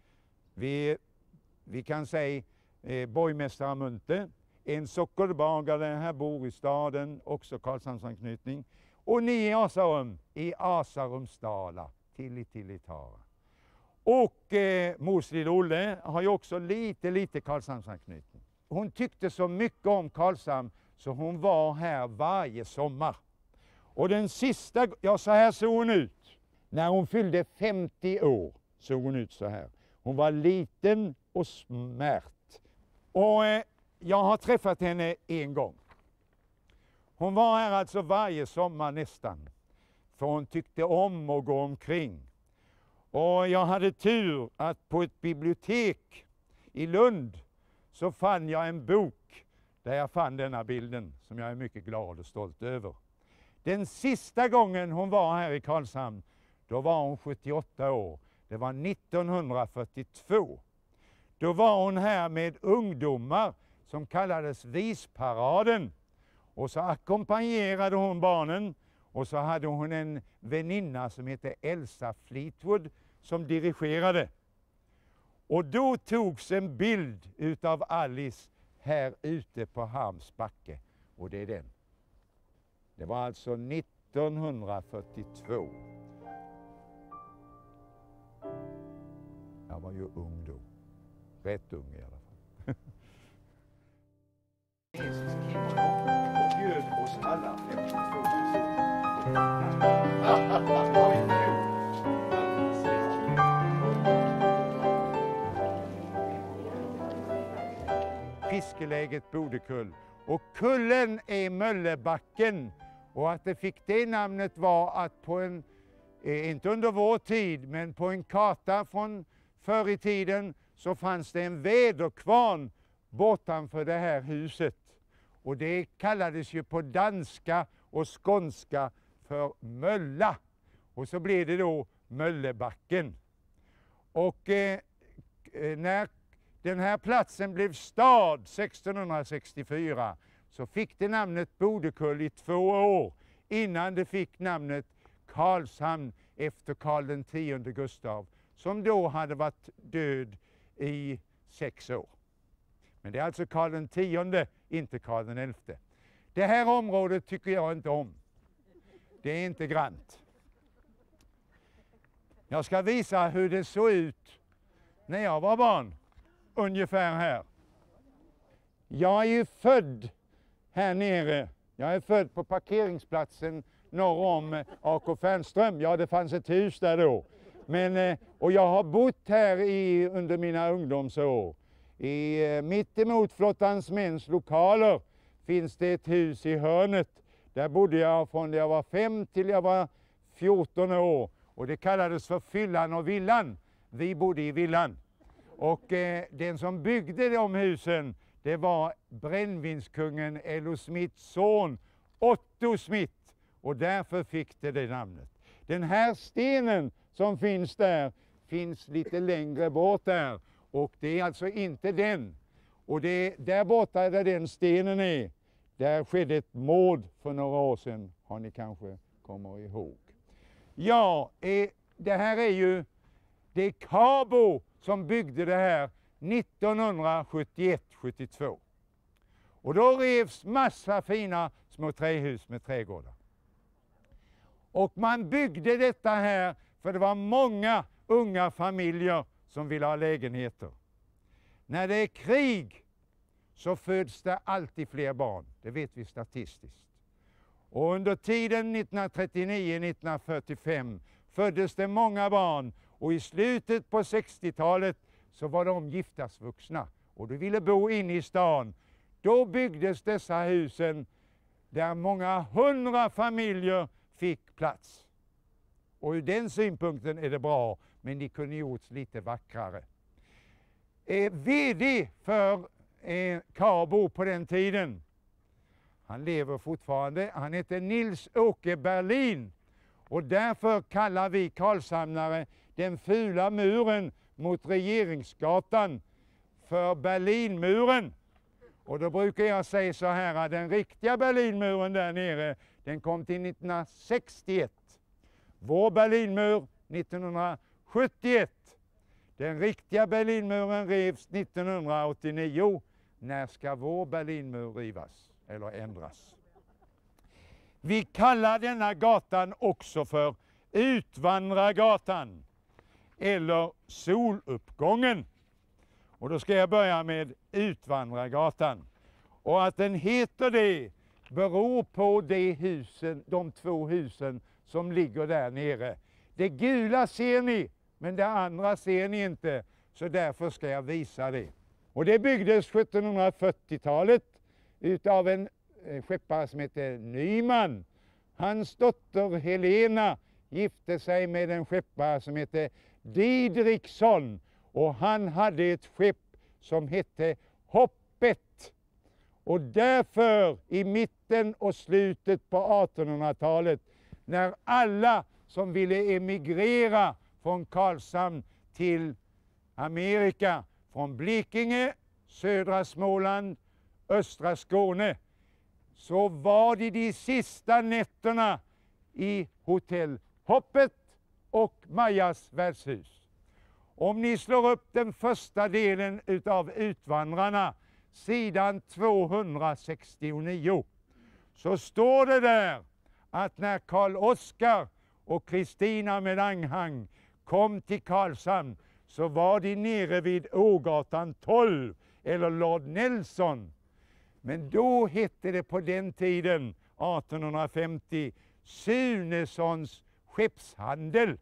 Vi kan säga borgmästare Munthe, en sockerbagare här bor i staden, också Karlshamnsanknytning. Och ni i Asarum, i Asarumsdala lite Tara. Och mors lilla Olle har ju också lite Karlshamnsanknytning. Hon tyckte så mycket om Karlshamn så hon var här varje sommar. Och den sista, ja så här såg hon ut. När hon fyllde 50 år såg hon ut så här. Hon var liten och smärt. Och jag har träffat henne en gång. Hon var här alltså varje sommar nästan. För hon tyckte om att gå omkring. Och jag hade tur att på ett bibliotek i Lund så fann jag en bok där jag fann denna bilden som jag är mycket glad och stolt över. Den sista gången hon var här i Karlshamn, då var hon 78 år. Det var 1942. Då var hon här med ungdomar som kallades Visparaden. Och så ackompanjerade hon barnen och så hade hon en väninna som hette Elsa Fleetwood som dirigerade. Och då togs en bild utav Alice här ute på Harms backe. Och det är den. Det var alltså 1942. Jag var ju ung då. Rätt ung i alla fall. Och bjöd oss alla 52 Fiskeläget Bodekull. Och kullen är Möllebacken. Och att det fick det namnet var att på en, inte under vår tid, men på en karta från förr i tiden så fanns det en väderkvarn bortanför det här huset. Och det kallades ju på danska och skånska för Mölla. Och så blev det då Möllebacken. Och när den här platsen blev stad 1664 så fick det namnet Bodekull i 2 år innan det fick namnet Karlshamn efter Karl X Gustav som då hade varit död i 6 år. Men det är alltså Karl X, inte Karl XI. Det här området tycker jag inte om. Det är inte grant. Jag ska visa hur det såg ut när jag var barn. Ungefär här. Jag är ju född här nere. Jag är född på parkeringsplatsen norr om AK Fernström. Ja, det fanns ett hus där då. Men, och jag har bott här under mina ungdomsår. Mitt emot Flottans mäns lokaler finns det ett hus i hörnet. Där bodde jag från jag var 5 till jag var 14 år. Och det kallades för Fyllan och Villan. Vi bodde i villan. Och den som byggde de husen, det var brännvinskungen Ello Smiths son, Otto Smith. Och därför fick det namnet. Den här stenen som finns där, finns lite längre bort där. Och det är alltså inte den. Och det där borta där den stenen är, där skedde ett mord för några år sedan, har ni kanske kommer ihåg. Ja, det här är ju, det är Cabo som byggde det här 1971-72. Och då revs massa fina små trähus med trädgårdar. Och man byggde detta här för det var många unga familjer som ville ha lägenheter. När det är krig så föds det alltid fler barn, det vet vi statistiskt. Och under tiden 1939-1945 föddes det många barn och i slutet på 60-talet så var de giftasvuxna och de ville bo inne i stan. Då byggdes dessa husen där många 100 familjer fick plats. Och ur den synpunkten är det bra, men de kunde gjorts lite vackrare. VD för Cabo på den tiden, han lever fortfarande, han heter Nils-Åke Berlin. Och därför kallar vi karlshamnare den fula muren mot Regeringsgatan för Berlinmuren. Och då brukar jag säga så här att den riktiga Berlinmuren där nere, den kom till 1961. Vår Berlinmur 1971. Den riktiga Berlinmuren revs 1989. När ska vår Berlinmur rivas eller ändras? Vi kallar denna gatan också för Utvandrargatan eller Soluppgången. Och då ska jag börja med Utvandrargatan. Och att den heter det beror på de två husen som ligger där nere. Det gula ser ni, men det andra ser ni inte. Så därför ska jag visa det. Och det byggdes 1740-talet utav en skeppare som heter Nyman. Hans dotter Helena gifte sig med en skeppare som heter Didriksson. Och han hade ett skepp som hette Hoppet. Och därför i mitten och slutet på 1800-talet, när alla som ville emigrera från Karlshamn till Amerika, från Blekinge, södra Småland, östra Skåne, så var det de sista nätterna i hotell Hoppet och Majas värdshus. Om ni slår upp den första delen utav Utvandrarna, sidan 269, så står det där att när Karl Oskar och Kristina med anhang kom till Karlshamn så var de nere vid Ågatan 12 eller Lord Nelson. Men då hette det på den tiden, 1850, Sunessons skeppshandel.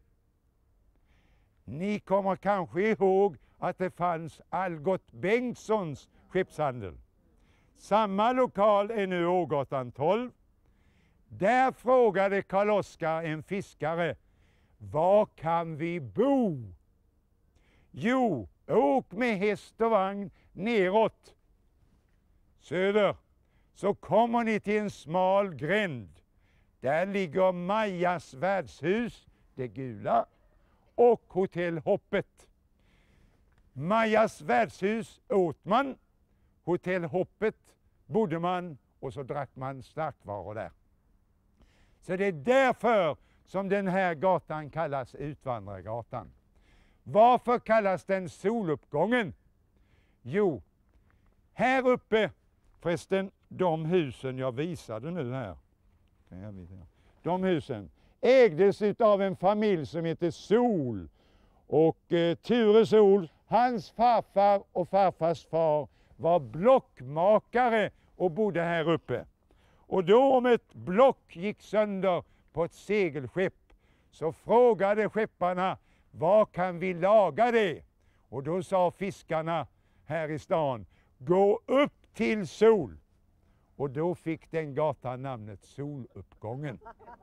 Ni kommer kanske ihåg att det fanns Algot Bengtssons skeppshandel. Samma lokal är nu Ågatan 12. Där frågade Karl Oskar en fiskare, var kan vi bo? Jo, åk med häst och vagn neråt söder, så kommer ni till en smal gränd. Där ligger Majas värdshus, det gula, och hotell Hoppet. Majas värdshus åt man, hotell Hoppet bodde man och så drack man starkvaror där. Så det är därför som den här gatan kallas Utvandrargatan. Varför kallas den Soluppgången? Jo, här uppe, förresten, de husen jag visade nu här. De husen ägdes av en familj som heter Sol. Och Ture Sol, hans farfar och farfars far var blockmakare och bodde här uppe. Och då om ett block gick sönder på ett segelskepp så frågade skepparna, var kan vi laga det? Och då sa fiskarna här i stan, gå upp till Sol. Och då fick den gatan namnet Soluppgången.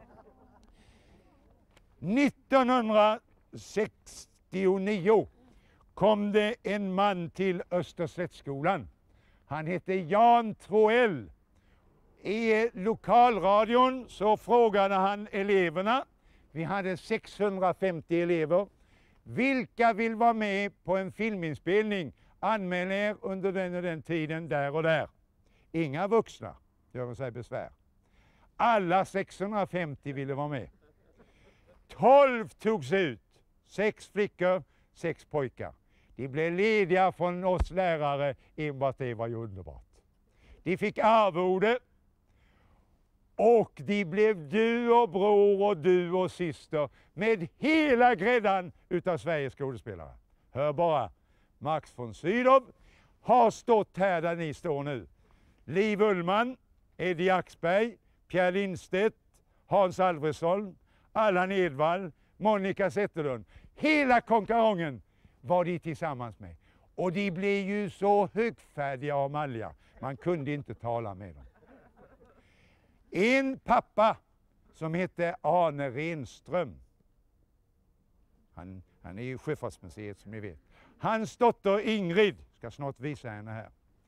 1969 kom det en man till Österslättskolan. Han hette Jan Troell. I lokalradion så frågade han eleverna, vi hade 650 elever, vilka vill vara med på en filminspelning? Anmäl er under den och den tiden där och där. Inga vuxna gör sig besvär. Alla 650 ville vara med. 12 togs ut. 6 flickor, 6 pojkar. De blev lediga från oss lärare, enbart det var ju underbart. De fick arvode och de blev du och bror och du och syster med hela gräddan utav Sveriges skådespelare. Hör bara, Max von Sydow har stått här där ni står nu. Liv Ullman, Eddie Axberg, Pierre Lindstedt, Hans Alfredsson, Allan Edwall, Monica Zetterlund. Hela konkarongen var de tillsammans med. Och de blev ju så högfärdiga och malliga. Man kunde inte tala med dem. En pappa som hette Arne Renström. Han är i Sjöfartsmuseet som ni vet. Hans dotter Ingrid, ska snart visa henne här.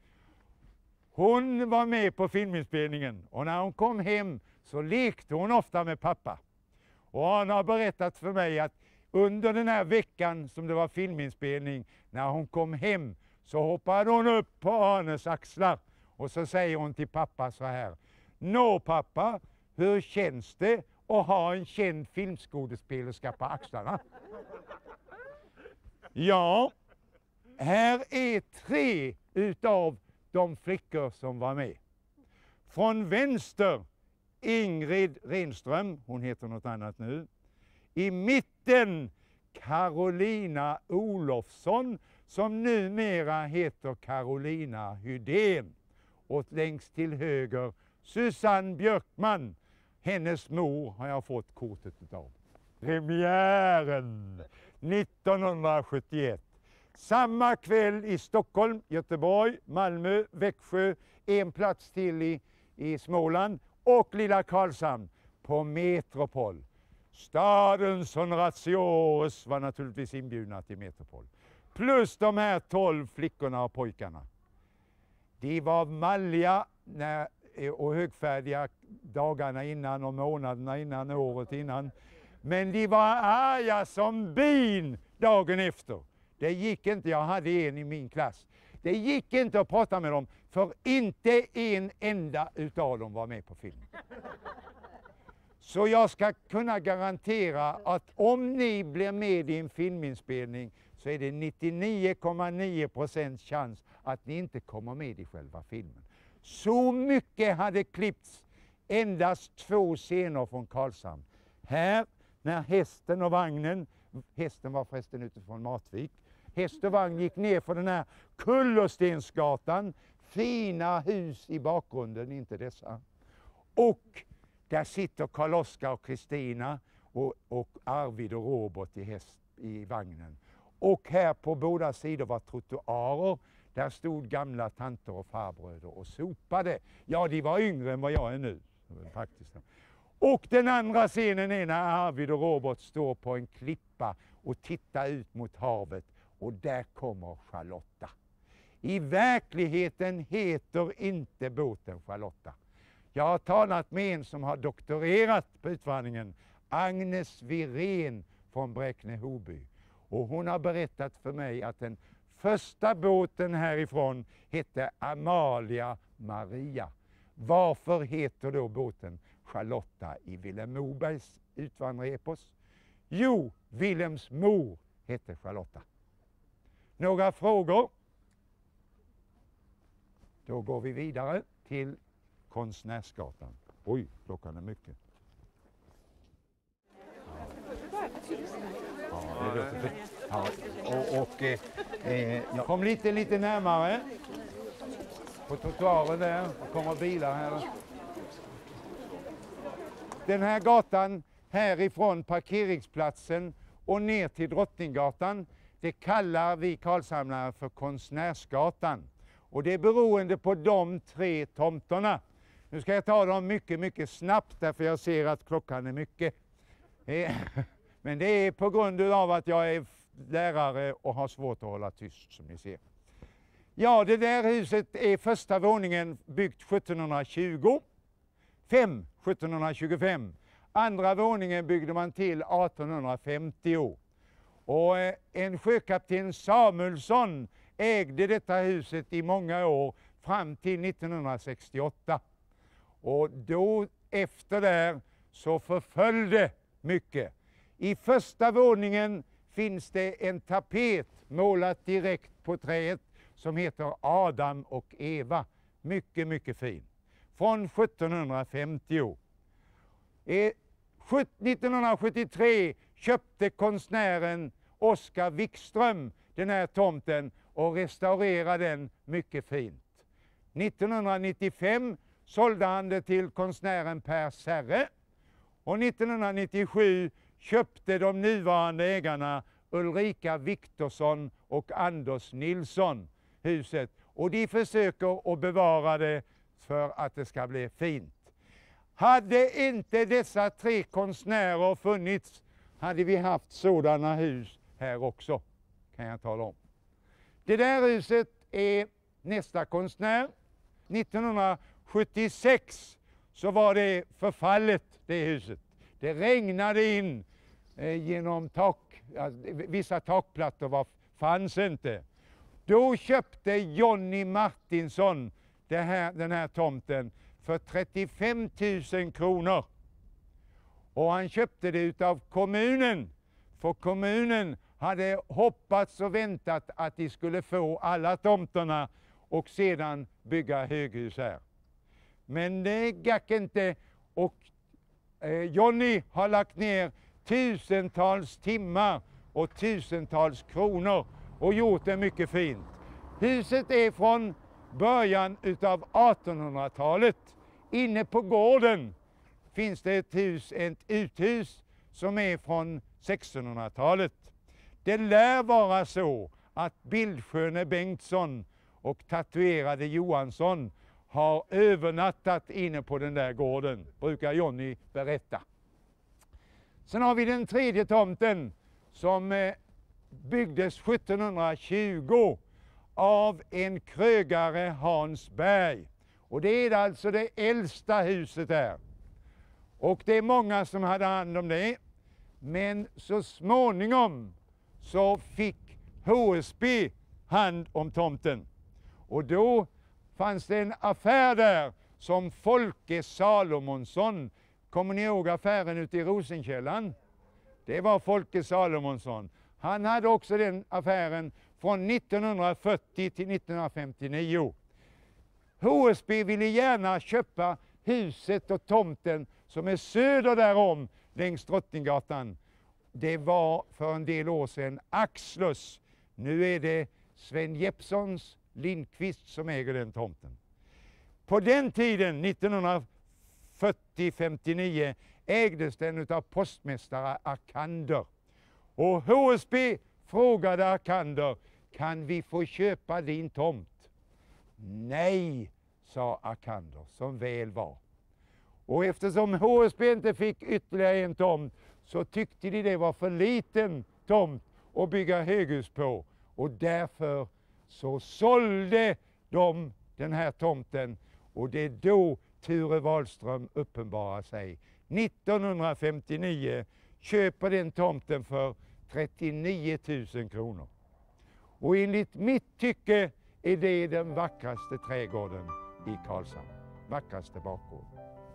Hon var med på filminspelningen och när hon kom hem så lekte hon ofta med pappa. Och han har berättat för mig att under den här veckan som det var filminspelning, när hon kom hem så hoppade hon upp på Arnes axlar och så säger hon till pappa så här. Nå pappa, hur känns det att ha en känd filmskådespelerska på axlarna? Ja, här är 3 utav de flickor som var med. Från vänster Ingrid Renström, hon heter något annat nu. I mitten Carolina Olofsson, som numera heter Carolina Hydén. Och längst till höger Susanne Björkman. Hennes mor har jag fått kortet utav. Premiären 1971. Samma kväll i Stockholm, Göteborg, Malmö, Växjö, en plats till i Småland och lilla Karlshamn på Metropol. Stadens honoratiores var naturligtvis inbjudna till Metropol. Plus de här 12 flickorna och pojkarna. De var malliga och högfärdiga dagarna innan och månaderna innan, året innan. Men de var arga som bin dagen efter. Det gick inte, jag hade en i min klass. Det gick inte att prata med dem, för inte en enda utav dem var med på filmen. Så jag ska kunna garantera att om ni blir med i en filminspelning så är det 99,9% chans att ni inte kommer med i själva filmen. Så mycket hade klippts, endast 2 scener från Karlshamn. Här, när hästen och vagnen, hästen var förresten utifrån Matvik, häst och vagn gick ner för den här Kullerstensgatan, fina hus i bakgrunden, inte dessa. Och där sitter Karl-Oskar och Kristina och Arvid och Robert i vagnen. Och här på båda sidor var trottoarer. Där stod gamla tanter och farbröder och sopade. Ja, de var yngre än vad jag är nu. Faktiskt. Och den andra scenen är när Arvid och Robert står på en klippa och tittar ut mot havet. Och där kommer Charlotta. I verkligheten heter inte båten Charlotta. Jag har talat med en som har doktorerat på utvandringen, Agnes Virén från Bräkne-Hoby. Och hon har berättat för mig att den första båten härifrån hette Amalia Maria. Varför heter då båten Charlotta i Vilhelm Mobergs utvandrarepos? Jo, Wilhelms mor hette Charlotta. Några frågor? Då går vi vidare till Konstnärsgatan. Oj, klockan är mycket. Ja, det låter fint. Ja, kom lite närmare. På trottoaren där kommer bilar här. Den här gatan härifrån parkeringsplatsen och ner till Drottninggatan, det kallar vi karlshamnare för Konstnärsgatan. Och det är beroende på de 3 tomterna. Nu ska jag ta dem mycket snabbt därför jag ser att klockan är mycket. Men det är på grund av att jag är lärare och har svårt att hålla tyst, som ni ser. Ja, det där huset är första våningen byggt 1725. Andra våningen byggde man till 1850. Och en sjökapten Samuelsson ägde detta huset i många år fram till 1968. Och då efter där så förföll det mycket. I första våningen finns det en tapet målat direkt på träet som heter Adam och Eva. Mycket fin. Från 1750. 1973 köpte konstnären Oskar Wikström den här tomten och restaurerade den mycket fint. 1995 sålde han det till konstnären Per Serre och 1997 köpte de nuvarande ägarna Ulrika Viktorsson och Anders Nilsson huset, och de försöker att bevara det för att det ska bli fint. Hade inte dessa 3 konstnärer funnits hade vi haft sådana hus här också, kan jag tala om. Det där huset är nästa konstnär. 1976 så var det förfallet, det huset. Det regnade in genom vissa takplattor fanns inte. Då köpte Johnny Martinsson den här tomten för 35 000 kronor. Och han köpte det utav kommunen, för kommunen hade hoppats och väntat att de skulle få alla tomterna och sedan bygga höghus här. Men det gick inte, och Johnny har lagt ner tusentals timmar och tusentals kronor och gjort det mycket fint. Huset är från början utav 1800-talet. Inne på gården finns det ett uthus som är från 1600-talet. Det lär vara så att Bildsköne Bengtsson och tatuerade Johansson har övernattat inne på den där gården, brukar Jonny berätta. Sen har vi den tredje tomten som byggdes 1720 av en krögare, Hans Berg. Och det är alltså det äldsta huset här. Och det är många som hade hand om det. Men så småningom så fick HSB hand om tomten. Och då fanns det en affär där som Folke Salomonsson. Kommer ni ihåg affären ute i Rosenkällan? Det var Folke Salomonsson. Han hade också den affären från 1940 till 1959. HSB ville gärna köpa huset och tomten som är söder därom längs Drottninggatan. Det var för en del år sedan Axlös. Nu är det Sven Jeppssons Lindqvist som äger den tomten. På den tiden, 1940-59, ägdes den av postmästare Arkander. Och HSB frågade Arkander, kan vi få köpa din tomt? Nej, sa Arkander, som väl var. Och eftersom HSB inte fick ytterligare en tomt så tyckte de det var för liten tomt att bygga höghus på. Och därför så sålde de den här tomten, och det är då Ture Wahlström uppenbarar sig. 1959 köper den tomten för 39 000 kronor. Och enligt mitt tycke är det den vackraste trädgården i Karlshamn. Vackraste bakgården.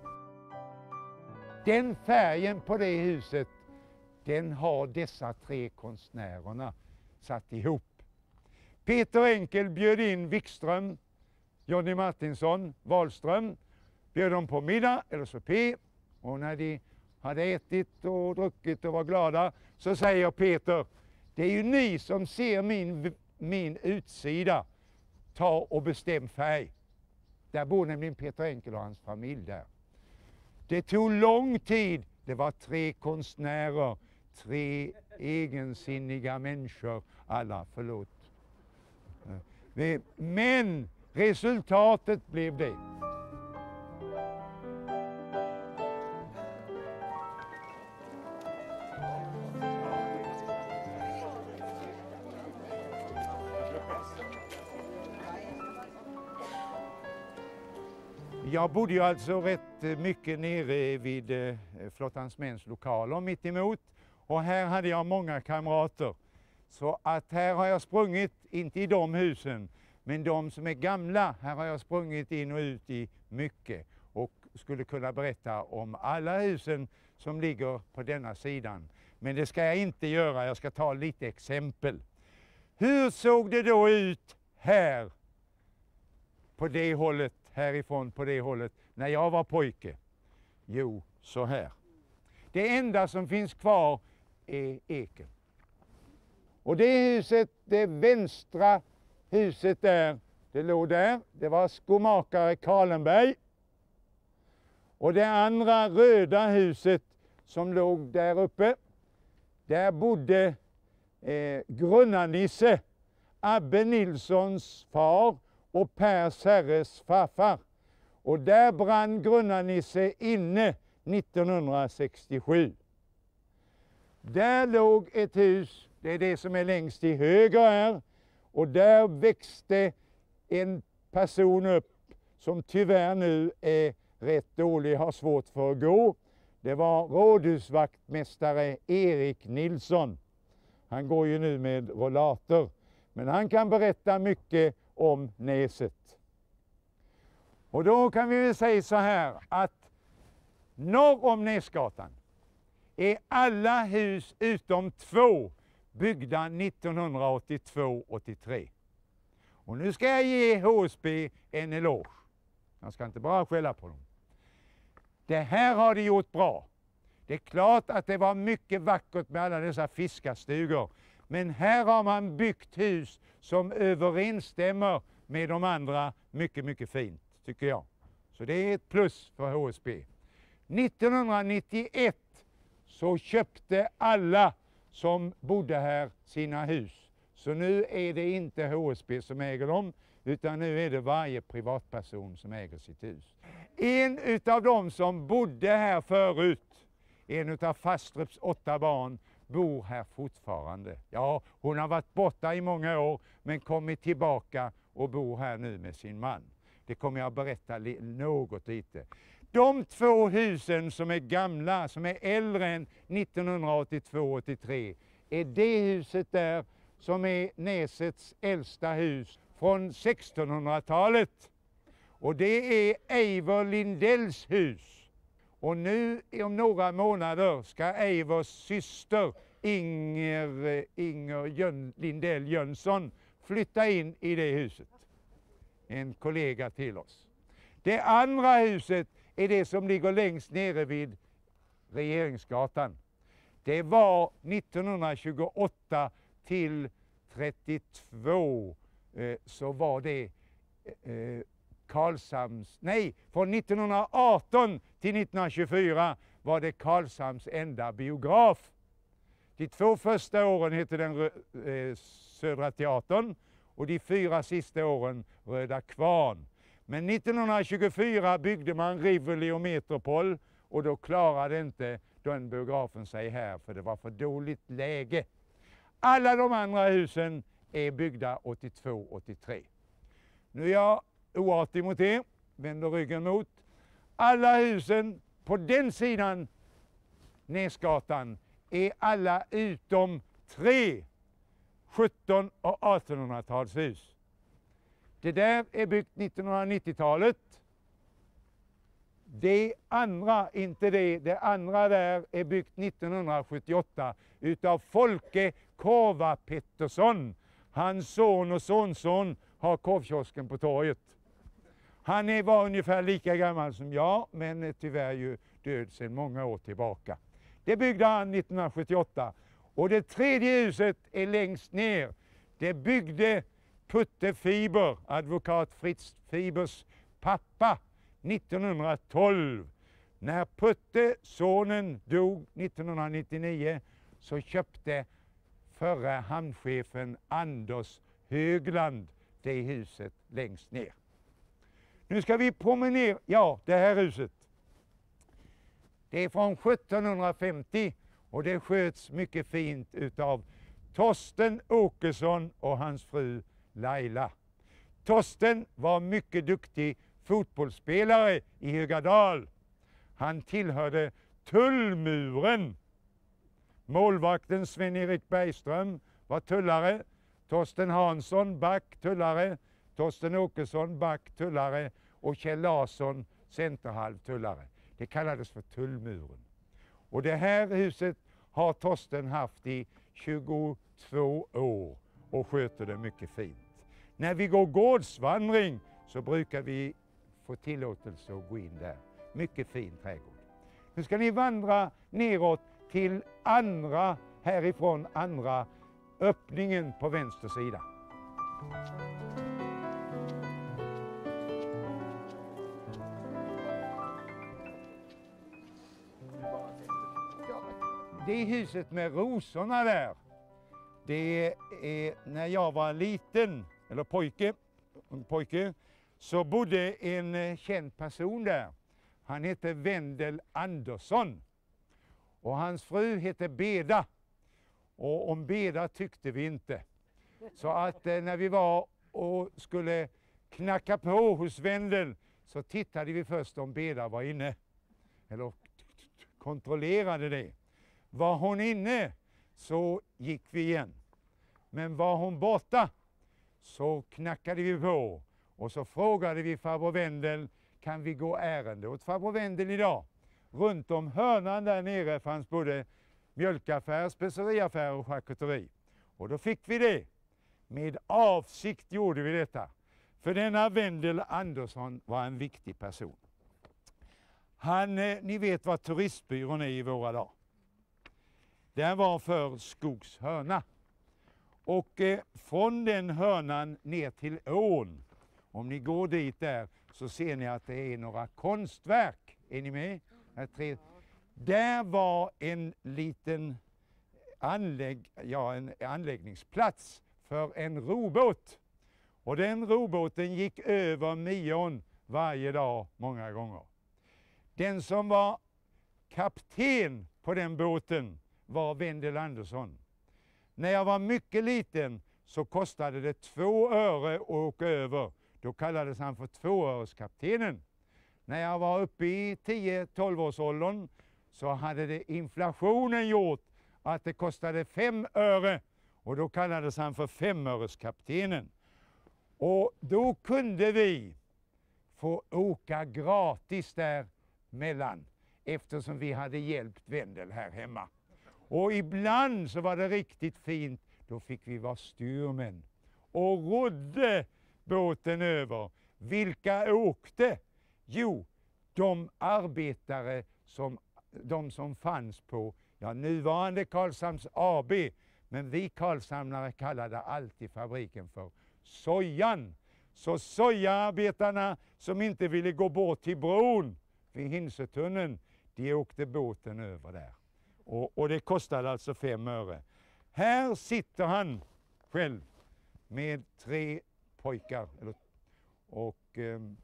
Den färgen på det huset, den har dessa tre konstnärerna satt ihop. Peter Enkel bjöd in Wikström, Jonny Martinsson, Wahlström, bjöd dem på middag eller supé. Och när de hade ätit och druckit och var glada så säger Peter, det är ju ni som ser min utsida, ta och bestäm färg. Där bor nämligen Peter Enkel och hans familj där. Det tog lång tid, det var tre konstnärer, tre egensinniga människor, alla, förlåt. Men resultatet blev det. Jag bodde ju alltså rätt mycket nere vid Flottans mäns lokaler mitt emot. Och här hade jag många kamrater. Så att här har jag sprungit, inte i de husen, men de som är gamla, här har jag sprungit in och ut i mycket. Och skulle kunna berätta om alla husen som ligger på denna sidan. Men det ska jag inte göra, jag ska ta lite exempel. Hur såg det då ut här? På det hållet, härifrån på det hållet, när jag var pojke? Jo, så här. Det enda som finns kvar är eken. Och det huset, det vänstra huset där, det låg där. Det var skomakare Karlenberg. Och det andra röda huset som låg där uppe, där bodde Grunnanisse, Abbe Nilssons far och Per Serres farfar. Och där brann Grunnanisse inne 1967. Där låg ett hus, det är det som är längst till höger här. Och där växte en person upp som tyvärr nu är rätt dålig, har svårt för att gå. Det var rådhusvaktmästare Erik Nilsson. Han går ju nu med rollator. Men han kan berätta mycket om Näset. Och då kan vi väl säga så här att norr om Näsgatan är alla hus utom 2 byggda 1982-83. Och nu ska jag ge HSB en eloge. Jag ska inte bara skälla på dem. Det här har de gjort bra. Det är klart att det var mycket vackert med alla dessa fiskarstugor. Men här har man byggt hus som överensstämmer med de andra mycket, mycket fint, tycker jag. Så det är ett plus för HSB. 1991 så köpte alla som bodde här sina hus. Så nu är det inte HSB som äger dem, utan nu är det varje privatperson som äger sitt hus. En utav dem som bodde här förut, en utav Fastrups 8 barn, bor här fortfarande. Ja, hon har varit borta i många år men kommit tillbaka och bor här nu med sin man. Det kommer jag att berätta något lite. De 2 husen som är gamla, som är äldre än 1982-83, är det huset där som är Näsets äldsta hus från 1600-talet. Och det är Eivor Lindells hus. Och nu om några månader ska Eivors syster Inger Lindell Jönsson flytta in i det huset. En kollega till oss. Det andra huset är det som ligger längst nere vid Regeringsgatan. Det var 1928 till 32 så var det från 1918 till 1924 var det Karlshamns enda biograf. De 2 första åren hette den Södra Teatern och de 4 sista åren Röda Kvarn. Men 1924 byggde man Rivoli och Metropol och då klarade inte den biografen sig här för det var för dåligt läge. Alla de andra husen är byggda 82-83. Nu är jag oartig mot er, vänder ryggen mot. Alla husen på den sidan Näsgatan är alla utom 3 1700- och 1800-talshus. Det där är byggt 1990-talet. Det andra där är byggt 1978 utav Folke Korva Pettersson. Hans son och sonson har korvkiosken på torget. Han var ungefär lika gammal som jag, men är tyvärr ju död sedan många år tillbaka. Det byggde han 1978. Och det tredje huset är längst ner. Det byggde Putte Fiber, advokat Fritz Fibers pappa, 1912. När Putte, sonen, dog 1999 så köpte förre hamnchefen Anders Högland det huset längst ner. Nu ska vi promenera. Ja, det här huset. Det är från 1750 och det sköts mycket fint utav Torsten Åkesson och hans fru Laila. Torsten var mycket duktig fotbollsspelare i Högadal. Han tillhörde tullmuren. Målvakten Sven-Erik Bergström var tullare. Torsten Hansson, back, tullare. Torsten Åkesson, back, tullare. Och Kjell Larsson, centerhalv, tullare. Det kallades för tullmuren. Och det här huset har Torsten haft i 22 år och sköter det mycket fint. När vi går gårdsvandring så brukar vi få tillåtelse att gå in där. Mycket fin trädgård. Nu ska ni vandra neråt till andra öppningen på vänster sida. Det huset med rosorna där, det är när jag var liten, eller pojke, så bodde en känd person där. Han hette Wendel Andersson och hans fru hette Beda. Och om Beda tyckte vi inte. Så att när vi var och skulle knacka på hos Wendel så tittade vi först om Beda var inne. Eller kontrollerade det. Var hon inne så gick vi igen. Men var hon borta så knackade vi på. Och så frågade vi farbror Wendel, kan vi gå ärende åt farbror Wendel idag? Runt om hörnan där nere fanns både mjölkaffär, speceriaffär och charkuteri. Och då fick vi det. Med avsikt gjorde vi detta. För denna Wendel Andersson var en viktig person. Ni vet vad turistbyrån är i våra dagar. Det var för Skogs hörna. Och från den hörnan ner till ån, om ni går dit där så ser ni att det är några konstverk. Är ni med? Där var en liten anläggningsplats för en robåt. Och den robåten gick över Mion varje dag, många gånger. Den som var kapten på den båten var Wendel Andersson. När jag var mycket liten så kostade det 2 öre att åka över. Då kallades han för 2-öreskaptenen. När jag var uppe i 10-12 års åldern så hade det inflationen gjort att det kostade 5 öre. Och då kallades han för 5-öreskaptenen. Och då kunde vi få åka gratis där mellan, eftersom vi hade hjälpt Wendel här hemma. Och ibland så var det riktigt fint, då fick vi vara styrmän och rodde båten över. Vilka åkte? Jo, de arbetare de som fanns på nuvarande Karlshamns AB, men vi karlshamnare kallade alltid fabriken för Sojan. Så sojaarbetarna som inte ville gå bort till bron vid Hinsetunneln, de åkte båten över där. Och det kostade alltså 5 öre. Här sitter han själv med 3 pojkar. Och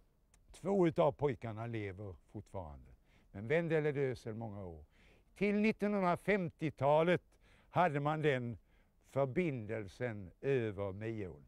2 utav pojkarna lever fortfarande. Men Wendel är död sedan många år. Till 1950-talet hade man den förbindelsen över Mion.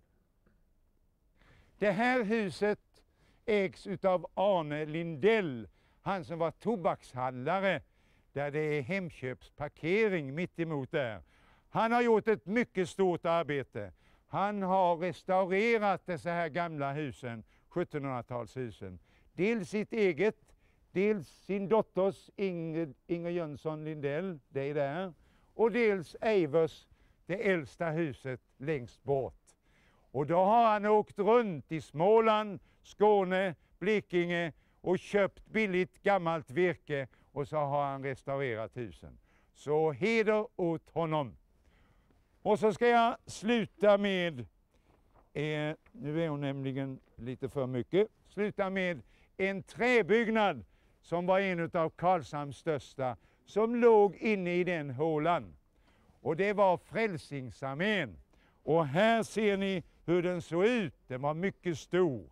Det här huset ägs utav Arne Lindell, han som var tobakshandlare, där det är Hemköpsparkering mitt emot där. Han har gjort ett mycket stort arbete. Han har restaurerat dessa här gamla husen, 1700-talshusen. Dels sitt eget, dels sin dotters Inger Jönsson Lindell, det är där. Och dels Eivers, det äldsta huset längst bort. Och då har han åkt runt i Småland, Skåne, Blekinge och köpt billigt gammalt virke och så har han restaurerat husen. Så heder åt honom. Och så ska jag sluta med, nu är hon nämligen lite för mycket, sluta med en träbyggnad som var en av Karlshamns största, som låg inne i den hålan. Och det var Frälsningsarmén. Och här ser ni hur den såg ut. Den var mycket stor.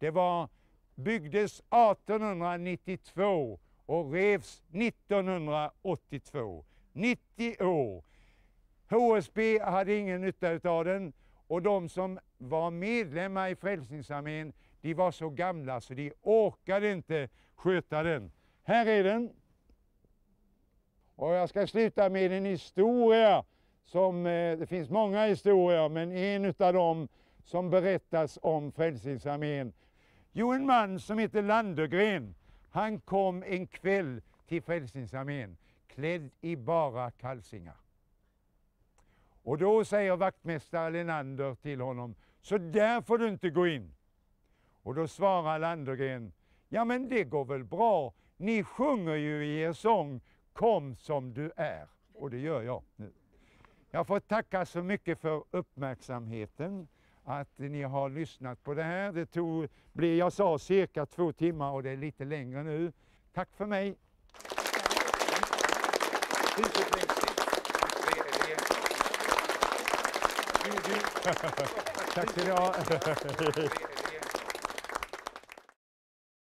Byggdes 1892 och revs 1982. 90 år. HSB hade ingen nytta av den och de som var medlemmar i Frälsningsarmén, de var så gamla så de orkade inte sköta den. Här är den. Och jag ska sluta med en historia det finns många historier, men en av dem som berättas om Frälsningsarmén. Jo, en man som heter Landergren, han kom en kväll till Frälsningsarmén klädd i bara kalsingar. Och då säger vaktmästare Lenander till honom, så där får du inte gå in. Och då svarar Landergren, ja men det går väl bra, ni sjunger ju i er sång, kom som du är. Och det gör jag nu. Jag får tacka så mycket för uppmärksamheten, att ni har lyssnat på det här. Det blir, jag sa, cirka 2 timmar och det är lite längre nu. Tack för mig. Tack ska ni ha.